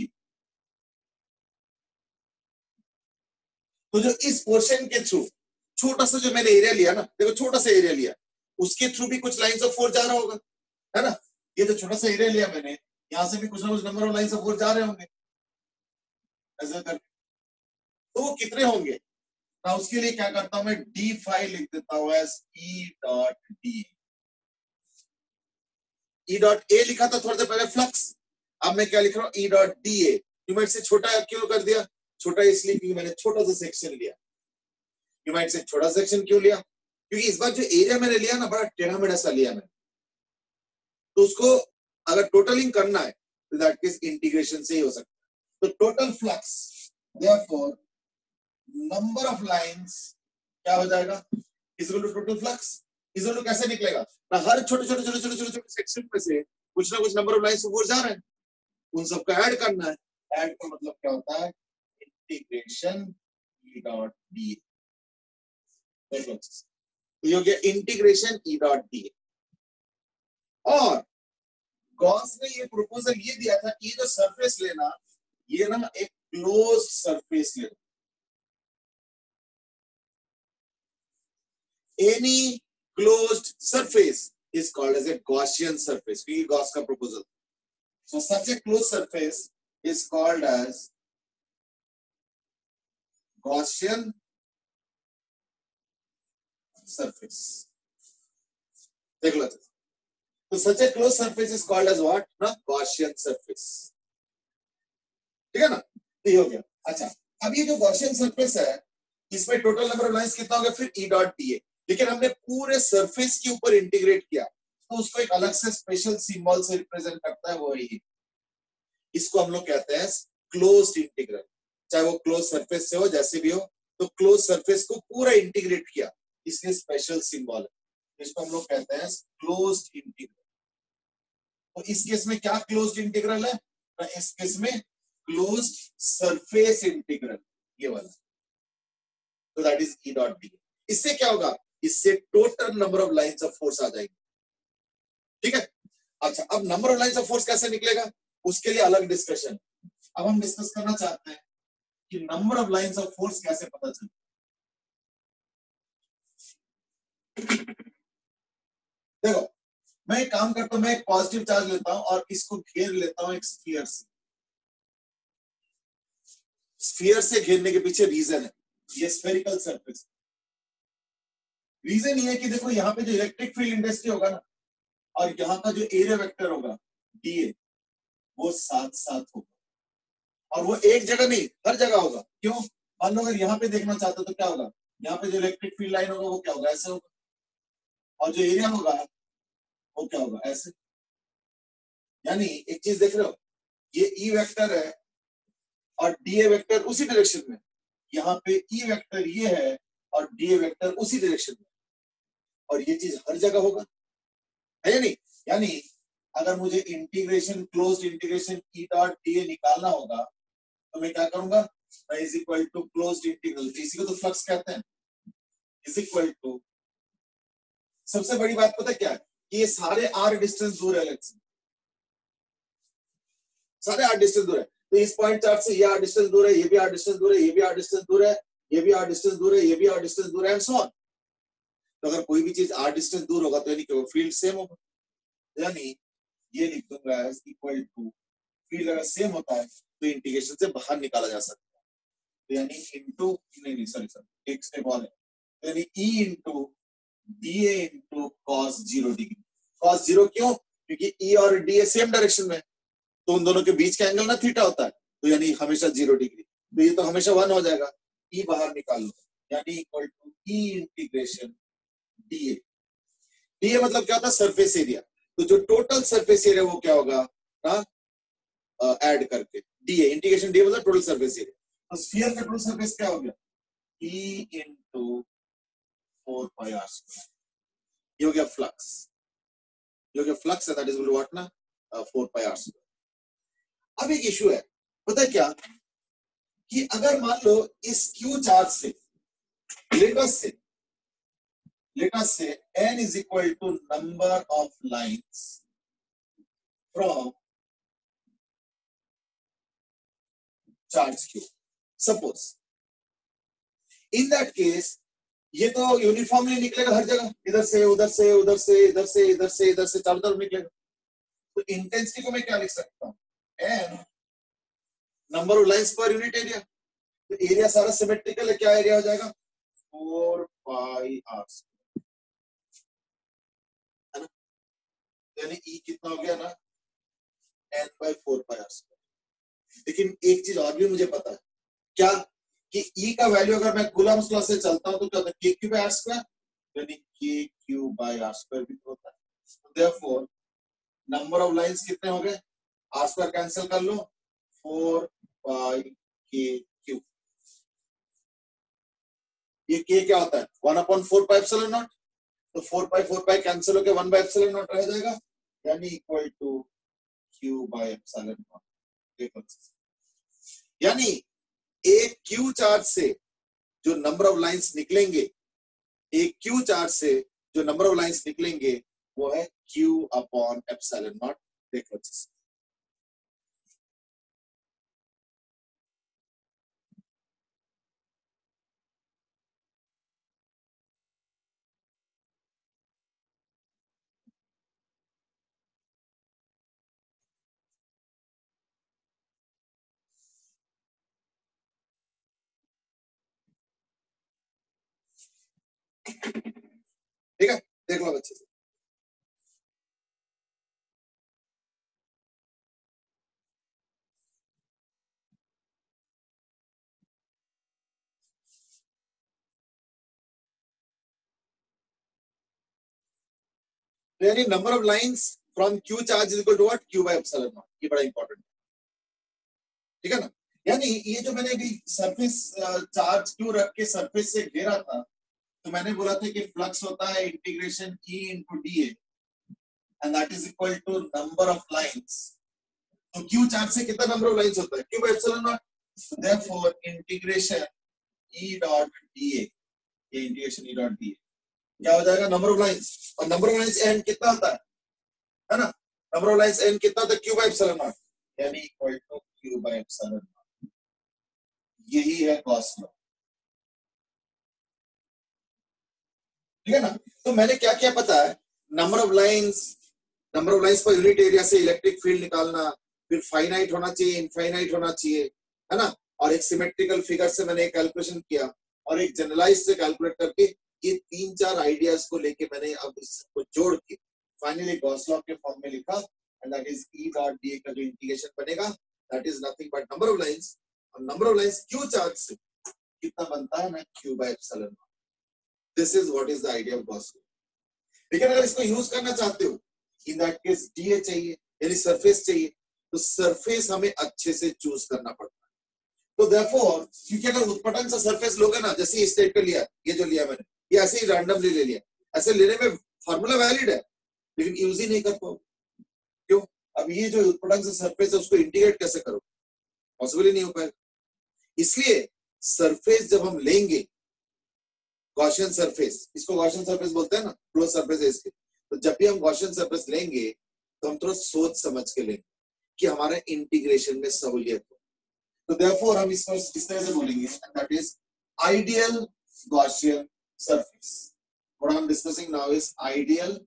तो जो इस पोर्शन के थ्रू छोटा सा जो मैंने एरिया लिया ना, देखो छोटा सा एरिया लिया, उसके थ्रू भी कुछ लाइंस ऑफ फोर्स जा रहा होगा, है ना। ये जो छोटा सा एरिया लिया मैंने, यहां से भी कुछ ना कुछ number of lines of force जा रहे होंगे ऐसा कर, तो वो कितने होंगे ना, उसके लिए क्या करता हूं मैं, डी फाइव लिख देता हूं as E dot D. E dot A लिखा था थोड़ी देर पहले फ्लक्स, अब मैं क्या लिख रहा हूँ, ई डॉट डी ए। ह्यूमाइट से छोटा क्यों कर दिया, छोटा इसलिए क्योंकि मैंने छोटा सा सेक्शन लिया। ह्यूमाइट से छोटा सेक्शन क्यों लिया, क्योंकि इस बार जो एरिया मैंने लिया ना, बड़ा टेढ़ा मेढ़ा सा लिया मैंने, तो उसको अगर टोटलिंग करना है तो दैट केस इंटीग्रेशन से ही हो सकता है। तो total flux, therefore number of lines क्या हो जाएगा, is equal to total flux. Is equal to कैसे निकलेगा ना, हर छोटे छोटे छोटे छोटे छोटे छोटे सेक्शन में से कुछ ना कुछ नंबर ऑफ लाइंस फोर्स जा रहे हैं, उन सबको ऐड करना है। ऐड का मतलब क्या होता है, इंटीग्रेशन ई डॉट डी। तो ये हो गया इंटीग्रेशन ई डॉट डी। और गॉस ने ये प्रपोजल ये दिया था कि ये जो सरफेस लेना, ये ना एक क्लोज सरफेस लेना, any closed surface is called as a Gaussian surface. ये गॉस का proposal. So such a closed surface is called as Gaussian surface. देख लो, तो such a closed surface is called as what? ना Gaussian surface। ठीक है ना, तो ये हो गया। अच्छा, अब ये जो Gaussian surface है, इसमें टोटल नंबर ऑफ लाइंस कितना हो गया, फिर E डॉट डी ए। लेकिन हमने पूरे सरफेस के ऊपर इंटीग्रेट किया, तो उसको एक अलग से स्पेशल सिंबल से रिप्रेजेंट करता है, वो है, इसको हम लोग कहते हैं क्लोज्ड इंटीग्रल। चाहे वो क्लोज सरफेस से हो, जैसे भी हो, तो क्लोज सरफेस को पूरा इंटीग्रेट किया, इसके स्पेशल सिंबल है, इसको हम लोग कहते हैं क्लोज्ड इंटीग्रल। तो इस केस में क्या क्लोज्ड इंटीग्रल है? तो इस केस में क्लोज्ड सरफेस इंटीग्रल, ये वाला। तो that is E dot D. इससे क्या होगा? इससे total number of lines of force आ जाएगी। ठीक है। अच्छा, अब number of lines of force कैसे निकलेगा, उसके लिए अलग डिस्कशन। अब हम डिस्कस करना चाहते हैं कि number of lines of force कैसे पता चले। देखो, मैं एक काम करता हूं, मैं एक पॉजिटिव चार्ज लेता हूं और इसको घेर लेता हूं एक स्फीयर से। स्फीयर से घेरने के पीछे रीजन है, ये स्फेरिकल सरफेस। रीजन ये है कि देखो, यहाँ पे जो इलेक्ट्रिक फील्ड इंटेंसिटी होगा ना, और यहाँ का जो एरिया वेक्टर होगा डीए, वो साथ साथ होगा, और वो एक जगह नहीं, हर जगह होगा। क्यों? मान लो अगर यहाँ पे देखना चाहते हो तो क्या होगा, यहाँ पे जो इलेक्ट्रिक फील्ड लाइन होगा वो क्या होगा, ऐसे होगा, और जो एरिया होगा वो क्या होगा, ऐसे। यानी एक चीज देख रहे हो, ये ई वेक्टर है और डीए वेक्टर उसी डायरेक्शन में, यहाँ पे ई वेक्टर ये है और डीए वेक्टर उसी डायरेक्शन में, और ये चीज हर जगह होगा, है या नहीं? यानी अगर मुझे integration, closed integration E dot D A निकालना होगा तो मैं क्या करूंगा, is equal to closed integral, इसी को तो फ्लक्स कहते हैं, इज इक्वल टू, सबसे बड़ी बात पता क्या है, कि ये सारे आर डिस्टेंस दूर है, लेट्स सारे आर डिस्टेंस दूर है, तो इस पॉइंट चार्ज से ये आर डिस्टेंस दूर है, ये भी आर डिस्टेंस दूर है, ये भी आर डिस्टेंस दूर है, ये भी आर डिस्टेंस दूर है, ये भी आर डिस्टेंस दूर है, एंड सो ऑन। तो अगर कोई भी चीज आर डिस्टेंस दूर होगा तो यानी कि वो फील्ड सेम होगा, यानी ये लिख दूंगा एज इक्वल टू, फील्ड अगर सेम होता है तो इंटीग्रेशन से बाहर निकाला जा सकता है, तो यानी इनटू, नहीं नहीं सॉरी सॉरी एक स्टेप और है, तो यानी E into D A into cos zero degree. cos zero क्यों? क्योंकि ई और डीए सेम डायरेक्शन में, तो उन दोनों के बीच का एंगल ना थीटा होता है, तो यानी हमेशा जीरो डिग्री, तो ये तो हमेशा वन हो जाएगा, ई बाहर निकाल लो, यानी equal to E integration D A. D A मतलब क्या होता है, सरफेस एरिया, तो जो टोटल सरफेस एरिया वो क्या होगा ना, ऐड करके डीए, इंटीग्रेशन डीए मतलब टोटल सरफेस एरिया, तो स्फीयर का टोटल सरफेस क्या हो गया, E into four pi R square, ये हो गया फ्लक्स, ये हो गया फ्लक्स है, दैट इज व्हाट ना, फोर पाई आर स्क्वायर। अब एक इशू है, पता है क्या, कि अगर मान लो इस क्यू चार्ज से, let's say let's say n is equal to number of lines from charge q, suppose in that case ये तो यूनिफॉर्मली निकलेगा हर जगह, इधर से उधर से उधर से इधर से इधर से इधर से चारों तरफ निकलेगा, तो इंटेंसिटी को मैं क्या लिख सकता हूं, n नंबर ऑफ लाइंस पर यूनिट एरिया, तो एरिया सारा सिमेट्रिकल है, क्या एरिया हो जाएगा, फोर पाई आर, है ना, यानी ई कितना हो गया ना, n by four pi R square. लेकिन एक चीज और भी मुझे पता है, क्या, कि ई का वैल्यू अगर मैं कूलम्स लॉ से चलता हूं तो क्या होता है, के क्यू बाई आर स्क्वायर, यानी के क्यू बाई आर स्क्वायर भी होता है, तो देयरफॉर नंबर ऑफ लाइंस कितने हो गए, आर स्क्वायर कैंसिल कर लो, फोर पाई के क्यू, ये के क्या होता है, one upon four pi epsilon naught, तो four pi four pi cancel होकर वन बाई एप्सिलॉन नॉट रह जाएगा, यानी equal to Q by epsilon naught. यानी एक क्यू चार्ज से जो नंबर ऑफ लाइंस निकलेंगे, एक क्यू चार्ज से जो नंबर ऑफ लाइंस निकलेंगे वो है क्यू अपॉन एप्सिलॉन नॉट। देखो ठीक है, देख लो बच्चे से। यानी number of lines from Q charge is equal to what, Q by epsilon naught, ये बड़ा इंपॉर्टेंट है, ठीक है ना। यानी ये जो मैंने अभी सरफेस चार्ज क्यू रख के सरफेस से घेरा था, तो मैंने बोला था कि फ्लक्स होता है integration E into D A and that is equal to number of lines. तो क्यू चार्ज से कितना नंबर ऑफ लाइंस होता है? Q by epsilon naught. Therefore integration E dot D A, ये integration E dot D A क्या हो जाएगा? Number of lines. और नंबर ऑफ लाइंस एन कितना होता है, है ना? नंबर ऑफ लाइंस एन कितना होता है? क्यू बाय एप्सिलॉन नॉट, यानी equal to Q by epsilon naught. यही है गॉस लॉ, ठीक है ना? तो मैंने क्या क्या पता है? Number of lines, number of lines पर यूनिट एरिया से इलेक्ट्रिक फील्ड निकालना, फिर फाइनाइट होना चाहिए, इनफाइनाइट होना चाहिए, है ना? और एक सिमेट्रिकल फिगर से मैंने कैलकुलेशन किया और एक जनरलाइज से कैलकुलेट करके ये तीन चार आइडियाज को लेके मैंने अब इसको जोड़ के फाइनली गॉस लॉ के फॉर्म में लिखा and that is E dot D का जो इंटीग्रेशन बनेगा that is nothing but number of lines. और number of lines Q charge से कितना बनता है ना, Q by epsilon naught. This is what is the idea of Gauss law. लेकिन अगर इसको यूज करना चाहते हो, इन दैट केस डीए चाहिए, यानी सरफेस चाहिए, तो सरफेस हमें अच्छे से चूज करना पड़ता है। तो देयरफॉर क्योंकि अगर उत्पटन से सरफेस लोगे ना, जैसे इस स्टेट पे लिया, ये जो लिया मैंने, ये ऐसे ही रैंडमली ले लिया, ऐसे लेने में फार्मूला वैलिड है लेकिन यूज ही नहीं कर पाओ। क्यों? अब ये जो उत्पटन से सरफेस है उसको इंटीग्रेट कैसे करो? पॉसिबल ही नहीं हो पाएगा। इसलिए सरफेस जब हम लेंगे, गॉसियन सरफेस, इसको गॉसियन सरफेस बोलते हैं ना, क्लोज सरफेस है इसके, तो जब भी हम गॉसियन सरफेस लेंगे तो हम थोड़ा सोच समझ के लेंगे कि हमारे इंटीग्रेशन में सहूलियत हो। तो देयरफॉर हम इसको इस तरह से बोलेंगे that is ideal Gaussian surface. What I am discussing now is ideal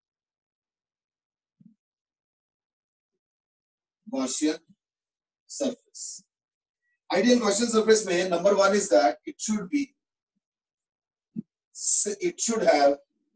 Gaussian surface. Ideal Gaussian surface में number one is that it should be it should have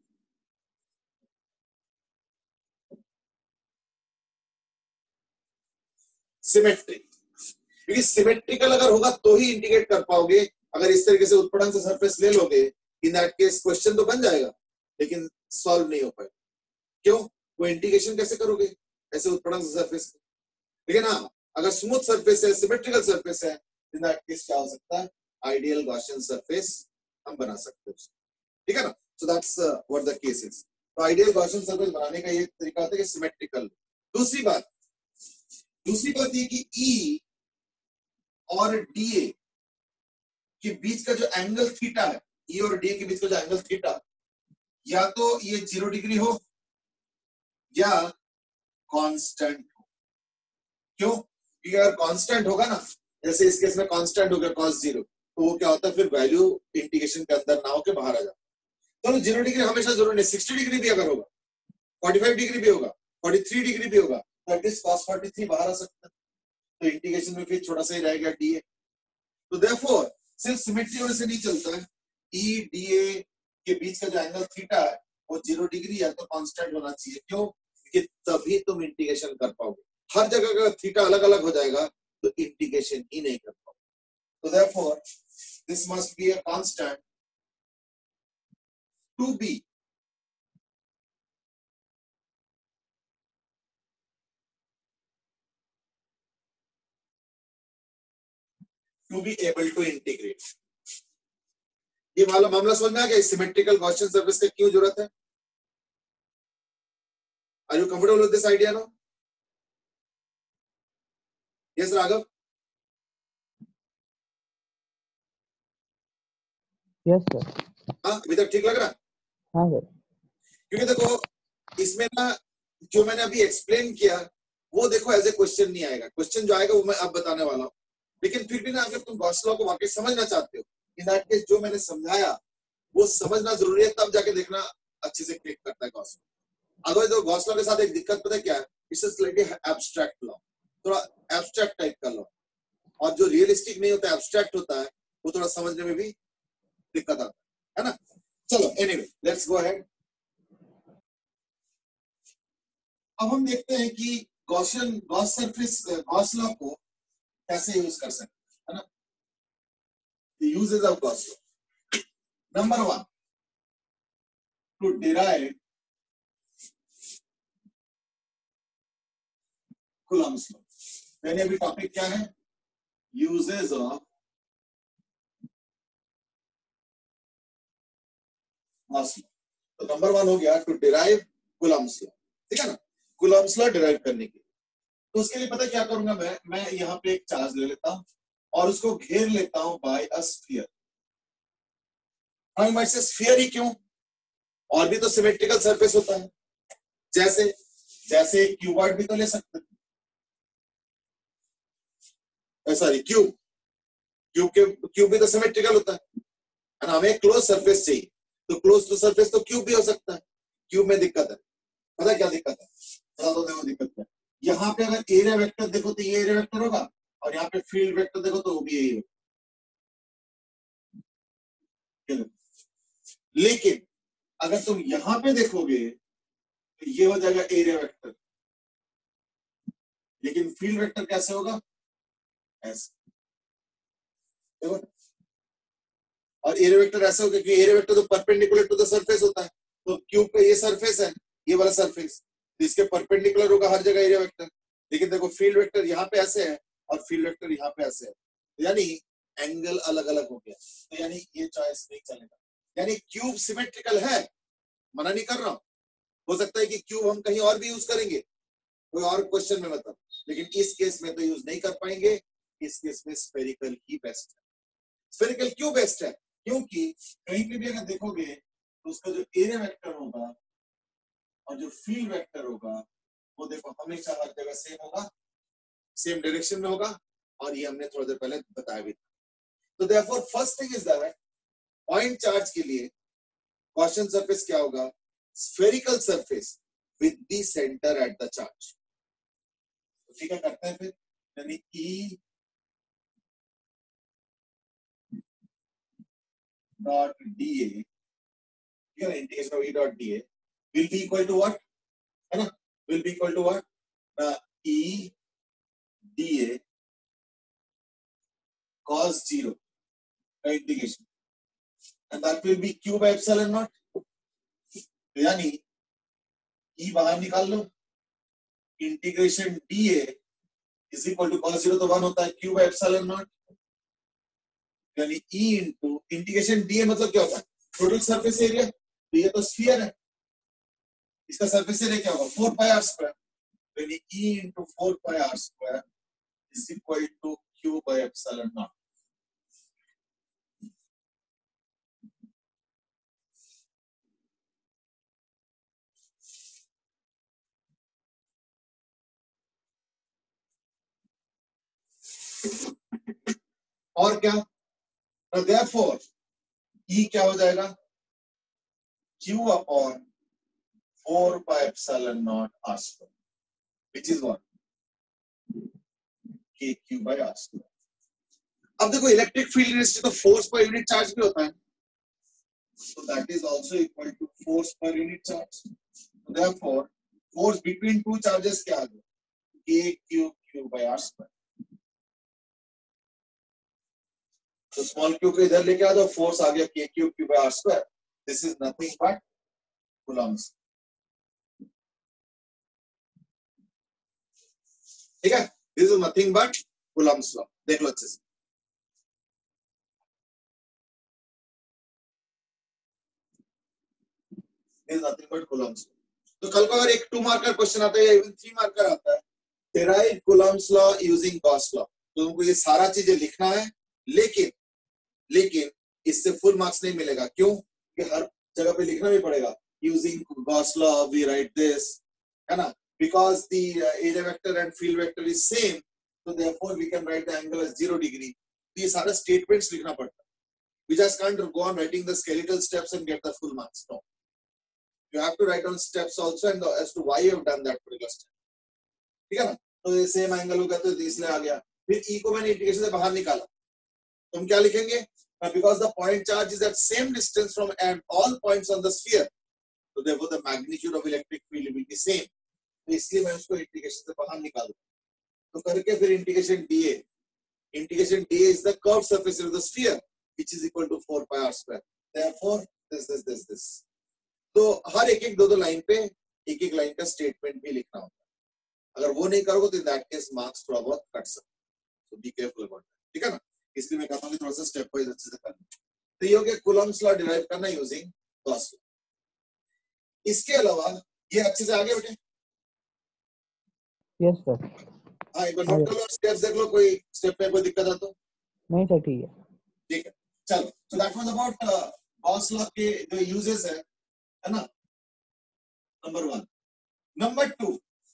symmetry, क्योंकि सिमेट्रिकल अगर होगा तो ही इंटीग्रेट कर पाओगे। अगर इस तरीके से उत्पटन से सरफेस ले लोगे, इन दैट केस क्वेश्चन तो बन जाएगा लेकिन सॉल्व नहीं हो पाएगा। क्यों? वो इंटीग्रेशन कैसे करोगे ऐसे उत्पटन से सरफेस? लेकिन हाँ, अगर स्मूथ सरफेस है, सिमेट्रिकल सरफेस है, इन दैट केस क्या हो सकता है? आइडियल गॉसियन सरफेस हम बना सकते हैं, ठीक है ना? So that's uh, what the case is. तो आइडियल गॉसियन सरफेस बनाने का ये तरीका होता है कि सिमेट्रिकल। दूसरी बात दूसरी बात ये कि E और डीए के बीच का जो एंगल थीटा है, E और डीए के बीच का जो एंगल थीटा, या तो ये जीरो डिग्री हो या कांस्टेंट हो। क्यों? क्योंकि अगर कांस्टेंट होगा ना, जैसे इस केस में कांस्टेंट हो गया cos जीरो, तो वो क्या होता है फिर वैल्यू इंटीग्रेशन के अंदर ना होकर बाहर आ जाता है। तो जीरो डिग्री हमेशा जरूरी नहीं, सिक्सटी डिग्री भी अगर होगा, फोर्टी फाइव डिग्री भी होगा, फोर्टी थ्री डिग्री भी होगा, तो एटलीस्ट cos फोर्टी थ्री बाहर आ सकता है। तो इंटीग्रेशन में फिर छोटा सा ही रहेगा डीए। तो देयरफॉर सिर्फ सिमेट्री होने से नहीं चलता है, ई डीए के बीच का जो एंगल थीटा है वो जीरो डिग्री या तो कांस्टेंट होना चाहिए। क्यों? क्योंकि तभी तुम इंटीग्रेशन कर पाओगे। हर जगह का थीटा अलग अलग हो जाएगा तो इंटीग्रेशन ही नहीं कर पाओगे। तो therefore this must be a constant to be to be able to integrate। ये वाला मामला समझ में आ गया? सिमेट्रिकल गॉसियन सरफेस की क्यों जरूरत है? Are you comfortable with this idea now? Yes Raghav? Yes sir. हाँ, अभी तक ठीक लग रहा? हाँ सर। क्योंकि देखो इसमें ना जो मैंने अभी एक्सप्लेन किया वो देखो एज ए क्वेश्चन नहीं आएगा। क्वेश्चन जो आएगा वो मैं अब बताने वाला हूँ, लेकिन फिर भी ना अगर तुम गॉस लॉ को वाकई समझना चाहते हो, इन दैट केस जो मैंने समझाया वो समझना जरूरी है, तब जाके देखना अच्छे से क्लिक करता है गॉस लॉ। अदरवाइज तो गॉस लॉ के साथ एक दिक्कत पता है क्या है? इट्स स्लाइटली एब्स्ट्रैक्ट लॉ, थोड़ा एब्स्ट्रैक्ट टाइप का लॉ, और जो रियलिस्टिक नहीं होता एब्स्ट्रैक्ट होता है वो थोड़ा समझने में भी दिक्कत आता है ना? चलो एनीवे लेट्स गो अहेड। अब हम देखते हैं कि Gaussian Gauss surface Gauss law को कैसे यूज कर सकते हैं, है ना? The uses of Gauss law. Number one, to derive Coulomb's law. मैंने अभी टॉपिक क्या है? Uses of mass law. तो नंबर वन हो गया टू डिराइव कूलम्ब्स लॉ, ठीक है ना, कूलम्ब्स लॉ डिराइव करने के लिए। तो उसके लिए पता क्या करूंगा मैं मैं यहाँ पे एक चार्ज ले लेता हूं और उसको घेर लेता हूं बाय अ स्फीयर। हम ऐसे स्फीयर ही क्यों, और भी तो सिमेट्रिकल सरफेस होता है, जैसे जैसे क्यूबॉइड भी तो ले सकते हैं, सॉरी क्यूब, क्यूब के क्यूब भी तो सिमेट्रिकल होता है, और हमें क्लोज सरफेस चाहिए, तो क्लोज टू सरफेस तो क्यूब भी हो सकता है। क्यूब में दिक्कत है, पता क्या दिक्कत है, थोड़ा तो देखो दिक्कत है। यहाँ पे अगर एरिया वेक्टर देखो तो ये एरिया वेक्टर होगा, और यहाँ पे फील्ड वेक्टर देखो तो वो भी यही होगा। लेकिन अगर तुम यहाँ पे देखोगे तो ये हो जाएगा एरिया वेक्टर, लेकिन फील्ड वेक्टर कैसे होगा, ऐसे देखो। और एरिया वेक्टर ऐसा होगा कि एरिया वेक्टर तो परपेंडिकुलर टू द सरफेस होता है, तो क्यूब पे ये सरफेस है, ये वाला सरफेस, तो इसके परपेंडिकुलर होगा हर जगह एरिया वेक्टर। लेकिन देखो फील्ड वेक्टर यहाँ पे ऐसे है और फील्ड वेक्टर यहाँ पे ऐसे है, यानी एंगल अलग अलग हो गया, तो यानी ये चॉइस नहीं चलेगा। यानी क्यूब सिमेट्रिकल है, मना नहीं कर रहा हूं, हो सकता है कि क्यूब हम कहीं और भी यूज करेंगे, कोई और क्वेश्चन में मतलब, लेकिन इस केस में तो यूज नहीं कर पाएंगे। इस केस में स्फेरिकल ही बेस्ट है। स्फेरिकल क्यों बेस्ट है, क्योंकि कहीं पे भी अगर देखोगे तो उसका जो एरिया वेक्टर होगा और जो फील्ड वेक्टर होगा वो देखो हमेशा हर जगह सेम होगा, सेम डायरेक्शन में होगा, और ये हमने थोड़ी देर पहले बताया भी था। तो therefore first thing is that point charge के लिए गॉसियन सरफेस क्या होगा, spherical surface with the centre at the charge. ठीक है, करते हैं फिर, यानी E dot dA, ठीक है ना, integration of E dot dA will be equal to what, है ना, will be equal to what, uh, E dA cos zero का integration, and that will be Q by epsilon naught। तो यानी E बाहर निकाल लो, integration dA is equal to cos zero तो one होता है, Q by epsilon naught, यानी E into इंटीग्रेशन dA मतलब क्या होता है, टोटल सरफेस एरिया, तो ये तो स्फीयर है, इसका सरफेस एरिया क्या होगा, फोर पाई आर स्क्वायर, यानी E into four pi R square is equal to Q by epsilon naught। और क्या, therefore E क्या हो जाएगा, Q upon four by epsilon naught r square, which is what, K Q by r square। अब देखो electric field energy तो force per unit charge भी होता है, so that is also equal to force per unit charge। So therefore force between two charges क्या आ गया, K Q Q by r square। तो small Q को इधर लेके आ जाओ, फोर्स आ गया K Q Q by r square। This is nothing but Coulomb's, ठीक है, this is nothing but Coulomb's law. देख लो अच्छे से, this is nothing but Coulomb's. तो कल को अगर एक टू मार्कर क्वेश्चन आता है या इवन थ्री मार्कर आता है, derive Coulomb's law using Gauss law, तो तुमको ये सारा चीजें लिखना है, लेकिन लेकिन इससे फुल मार्क्स नहीं मिलेगा। क्यों, कि हर जगह पे लिखना भी पड़ेगा, using Gauss law we write this, है ना, because the area vector and field vector is same, so therefore we can write the angle as zero degree। ये सारे स्टेटमेंट्स लिखना पड़ता है, we just can't go on writing the skeletal steps and get the full marks, no, you have to write down steps also and as to why you have done that particular step, ठीक है ना। तो ये same angle होगा तो इसलिए आ गया, फिर E को मैंने इंटीग्रेशन से बाहर निकाला, तो हम क्या लिखेंगे, because the point charge is at same distance from and all points on the sphere, so therefore the magnitude of electric field will be same, तो इसलिए मैं उसको इंटीग्रेशन से बाहर निकाल दूं। तो करके फिर integration dA, integration dA is the curved surface of the sphere which is equal to four pi r square, therefore this this this this। तो हर एक एक दो दो लाइन पे एक एक लाइन का स्टेटमेंट भी लिखना होता है, अगर वो नहीं करोगे तो इन दैट केस मार्क्स थोड़ा बहुत कट सकते, तो बी केयरफुल अबाउट दैट, ठीक है ना। इसलिए मैं कहता हूँ कि थोड़ा सा स्टेप वाइज अच्छे से करना। तो ये हो गया कूलम्ब्स लॉ डिराइव करना यूजिंग गॉस लॉ। इसके अलावा ये अच्छे से आगे बेटे, यस सर। हाँ एक बार नोट कर लो, स्टेप्स देख लो, कोई स्टेप में कोई दिक्कत है तो। नहीं सर ठीक है। ठीक है चलो, so that was about Gauss law के जो यूजेस है है ना, नंबर वन। नंबर टू,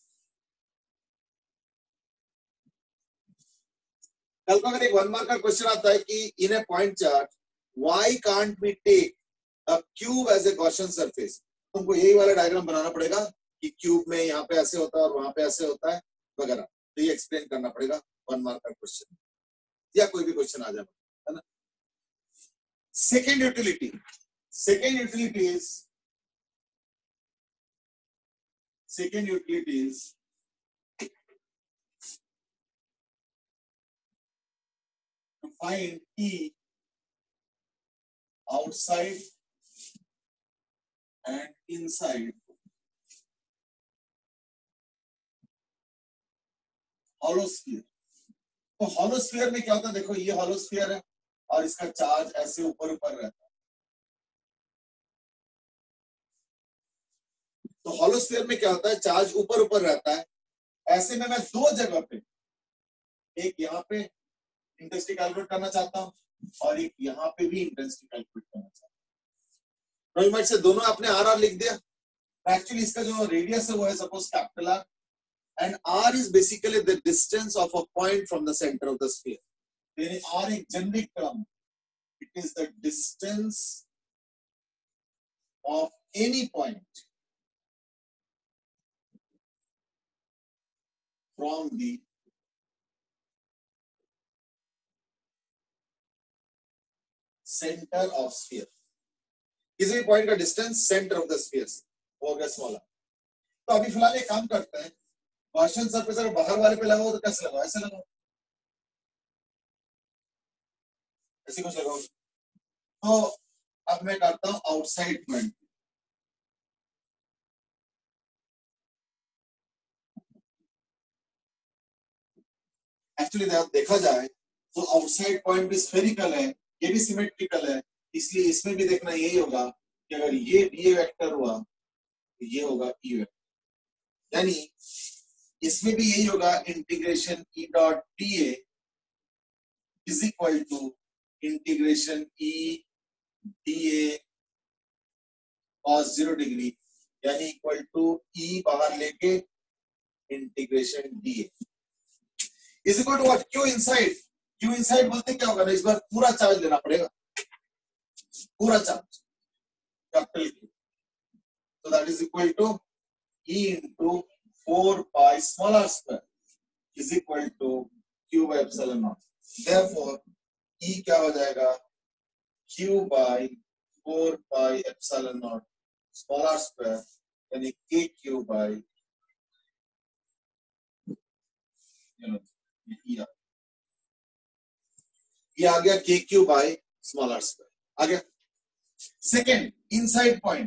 कल को अगर एक वन मार्क का क्वेश्चन आता है कि in a point chart why can't we take a cube as a Gaussian surface, तुमको यही वाला डायग्राम बनाना पड़ेगा कि क्यूब में यहाँ पे ऐसे होता है और वहां पे ऐसे होता है वगैरह, तो ये एक्सप्लेन करना पड़ेगा वन मार्क का क्वेश्चन या कोई भी क्वेश्चन आ जाए, है ना। Second utility, second utility is second utility is to find E outside and inside hollow sphere. तो हॉलोस्फीयर में क्या होता है, देखो ये हॉलोस्फीयर है और इसका चार्ज ऐसे ऊपर ऊपर रहता है। तो हॉलोस्फीयर में क्या होता है, चार्ज ऊपर ऊपर रहता है। ऐसे में मैं दो जगह पे, एक यहाँ पे इंटेंसिटी कैलकुलेट करना चाहता हूँ और एक यहाँ पे भी इंटेंसिटी कैलकुलेट करना चाहता हूँ। तो से दोनों आपने आर आर लिख दिया। एक्चुअली इसका जो रेडियस है वो है suppose capital R, and R is basically the distance of a point from the center of the sphere. यानी R एक generic term, it is the distance of any point from the center of sphere. किसी भी point का distance center of the sphere हो गया smaller. तो अभी फिलहाल एक काम करते हैं, गॉसियन सरफेस अगर बाहर वाले पे लगाओ तो कैसे लगाओ, ऐसे लगाओ, ऐसे कुछ लगाओ। तो अब मैं करता हूं आउटसाइड पॉइंट। एक्चुअली देखा जाए तो आउटसाइड पॉइंट भी स्फेरिकल है, ये भी सिमेट्रिकल है, इसलिए इसमें भी देखना यही होगा कि अगर ये डी वेक्टर हुआ तो ये होगा ई वेक्टर, यानी इसमें भी यही होगा integration E dot D A is equal to integration E D A cos zero degree, यानी इक्वल टू ई बाहर लेके integration D A is equal to what, Q inside. Q inside बोलते क्या होगा ना, इस बार पूरा चार्ज लेना पड़ेगा, पूरा charge capital Q, so that is equal to E into four pi small r square is equal to Q by epsilon naught. Therefore, E क्या हो जाएगा, Q by four pi epsilon naught small r square, यानी K Q by you know E आ ये आ गया K Q by small r square आ गया। Second inside point,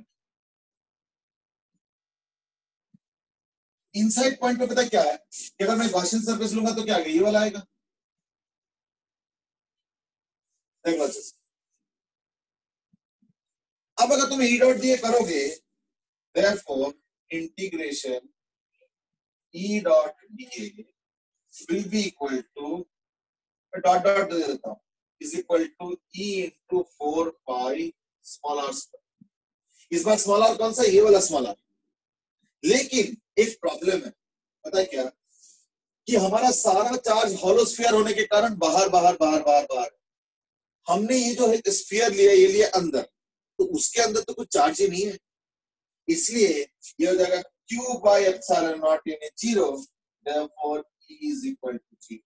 inside point पे पता क्या है कि अगर मैं गॉसियन सरफेस लूंगा तो क्या आएगा, ये वाला आएगा। देख लो, अब अगर तुम ई डॉट दिए करोगे, therefore integration E dot D will be equal to dot dot दे देता हूं, is equal to E into four pi small R square. इस बार स्मॉल आर कौन सा, ये वाला स्मॉल आर। लेकिन एक प्रॉब्लम है, पता है क्या, कि हमारा सारा चार्ज हॉलोस्फीयर होने के कारण बाहर बाहर बाहर बाहर बाहर, हमने ये जो है स्फीयर लिया, ये लिया अंदर, तो उसके अंदर तो कुछ चार्ज ही नहीं है, इसलिए ये हो जाएगा Q by epsilon naught यानी zero, therefore E is equal to zero.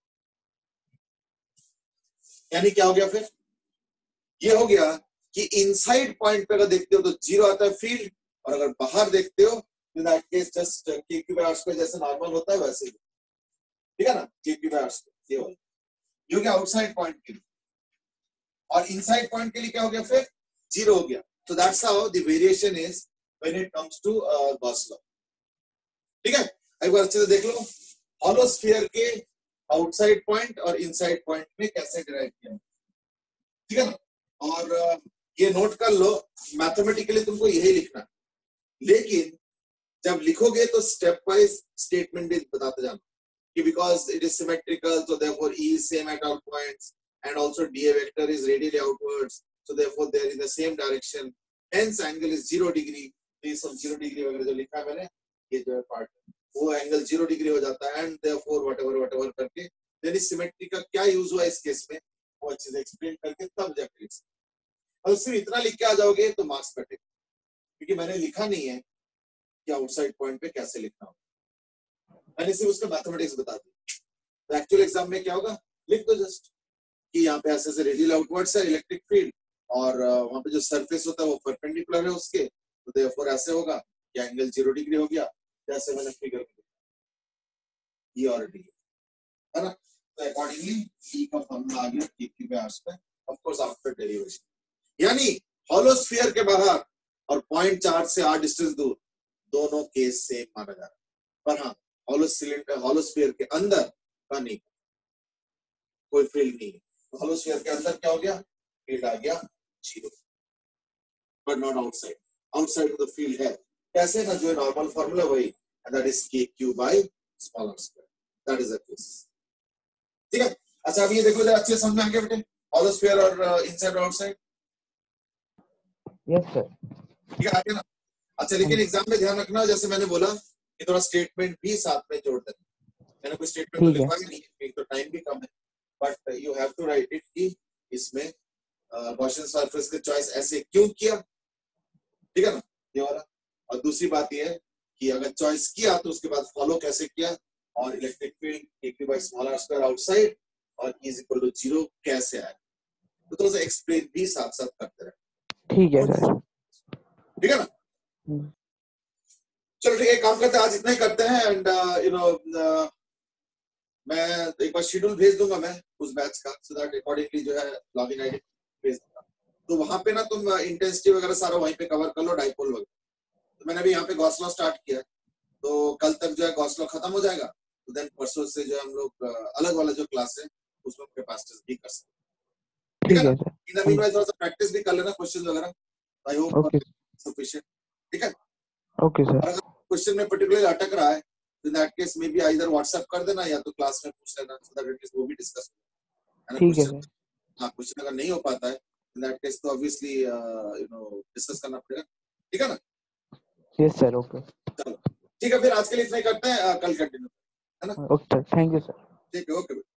यानी क्या हो गया फिर, ये हो गया कि इनसाइड पॉइंट पे अगर देखते हो तो जीरो आता है फील्ड, और अगर बाहर देखते हो तो that case just K Q by R square जैसे नॉर्मल होता है वैसे ही, ठीक है ना, K Q by R square ये वाला, ये हो गया आउटसाइड पॉइंट के लिए। और इनसाइड पॉइंट के लिए क्या हो गया फिर, जीरो हो गया। So that's how the variation is when it comes to uh, Gauss law। ठीक है, एक बार अच्छे से देख लो हॉलोस्फीयर के आउटसाइड पॉइंट और इनसाइड पॉइंट में कैसे डिराइव किया, ठीक है ना। और uh, ये नोट कर लो, मैथमेटिकली तुमको यही लिखना, लेकिन जब लिखोगे तो स्टेप वाइज स्टेटमेंट भी बताते जाना कि because it is symmetrical, so therefore E is same at all points, and also D A vector is radially outwards, so therefore they are in the same direction, hence angle is zero degree. ये सब zero degree वगैरह जो लिखा है मैंने, ये जो है पार्ट वो एंगल zero degree हो जाता है, and therefore whatever whatever करके then is symmetry का क्या यूज हुआ इस केस में वो अच्छे से एक्सप्लेन करके तब जाकर लिख सकते। और सिर्फ इतना लिख के आ जाओगे तो मार्क्स कटेगा, क्योंकि मैंने लिखा नहीं है कि आउटसाइड पॉइंट पे कैसे लिखना होगा, मैंने सिर्फ उसका मैथमेटिक्स बता दी। तो एक्चुअल एग्जाम में क्या होगा, लिख दो जस्ट कि यहाँ पे ऐसे से रेडियल आउटवर्ड्स है इलेक्ट्रिक फील्ड, और वहां पे जो सरफेस होता है वो परपेंडिकुलर है उसके, तो देयरफॉर ऐसे होगा कि एंगल जीरो डिग्री हो गया, जैसे मैंने फिगर में दिखाया, ई और डी, है ना। तो अकॉर्डिंगली ई का फॉर्मूला आ गया Q Q by R square, of course after derivation, यानी हॉलो स्फीयर के बाहर और पॉइंट चार्ज से आर डिस्टेंस दूर दोनों केस सेम माना जा रहा है, पर हाँ हॉलो सिलेंडर हॉलो स्फीयर के अंदर का नहीं, कोई फील्ड नहीं है, हॉलो स्फीयर के अंदर क्या हो गया, फील्ड आ गया zero, but not outside, outside the field है, कैसे ना जो नॉर्मल फार्मूला वही, that is K Q by small r square, that is the case, ठीक है। अच्छा अब ये देखो जरा अच्छे समझ में आ गया बेटे, हॉलो स्फीयर और इनसाइड और आउटसाइड, यस सर, ठीक है, आ गया ना। अच्छा लेकिन एग्जाम में ध्यान रखना, जैसे मैंने बोला कि थोड़ा स्टेटमेंट भी साथ में जोड़ देना, मैंने कोई स्टेटमेंट तो लिखवा नहीं, एक तो टाइम भी कम है, but you have to write it कि इसमें गॉसियन सरफेस का चॉइस ऐसे क्यों किया, ठीक है ना, ये वाला। और दूसरी बात ये है कि अगर चॉइस किया तो उसके बाद फॉलो कैसे किया, और electric field K Q by small r square outside और E is equal to zero कैसे आया, तो थोड़ा सा एक्सप्लेन भी साथ साथ करते रहे, ठीक है सर, ठीक है ना। चलो ठीक है, काम करते हैं, आज इतना ही करते हैं, एंड यू नो मैं एक बार शेड्यूल भेज दूंगा मैं उस बैच का, सो दैट अकॉर्डिंगली जो है लॉगिन आईडी भेज दूंगा, तो वहां पे ना तुम इंटेंसिटी वगैरह सारा वहीं पे कवर कर लो, डाइपोल वगैरह। तो मैंने अभी यहाँ पे गॉस लॉ स्टार्ट किया, तो कल तक जो है गॉस लॉ खत्म हो जाएगा, तो देन परसों से जो है हम लोग अलग वाला जो क्लास है उसमें कैपेसिटीज भी कर सकते हैं, ठीक है ना। इन द मीनवाइल थोड़ा सा प्रैक्टिस भी कर लेना क्वेश्चंस वगैरह, आई होप सफिशिएंट, ठीक है। ओके सर, और अगर क्वेश्चन में पर्टिकुलरली अटक रहा है तो इन दैट केस में भी आइदर व्हाट्सएप कर देना या तो क्लास में पूछ लेना, सो दैट एटलीस्ट वो भी डिस्कस हो, है ना। ठीक है क्वेश्चन, हाँ क्वेश्चन अगर नहीं हो पाता है इन दैट केस तो ऑब्वियसली यू नो डिस्कस करना पड़ेगा, ठीक है ना। यस सर, ओके, चलो ठीक है, फिर आज के लिए इतना ही करते हैं, कल कंटिन्यू, है ना। Okay, thank you sir. ठीक है, ओके।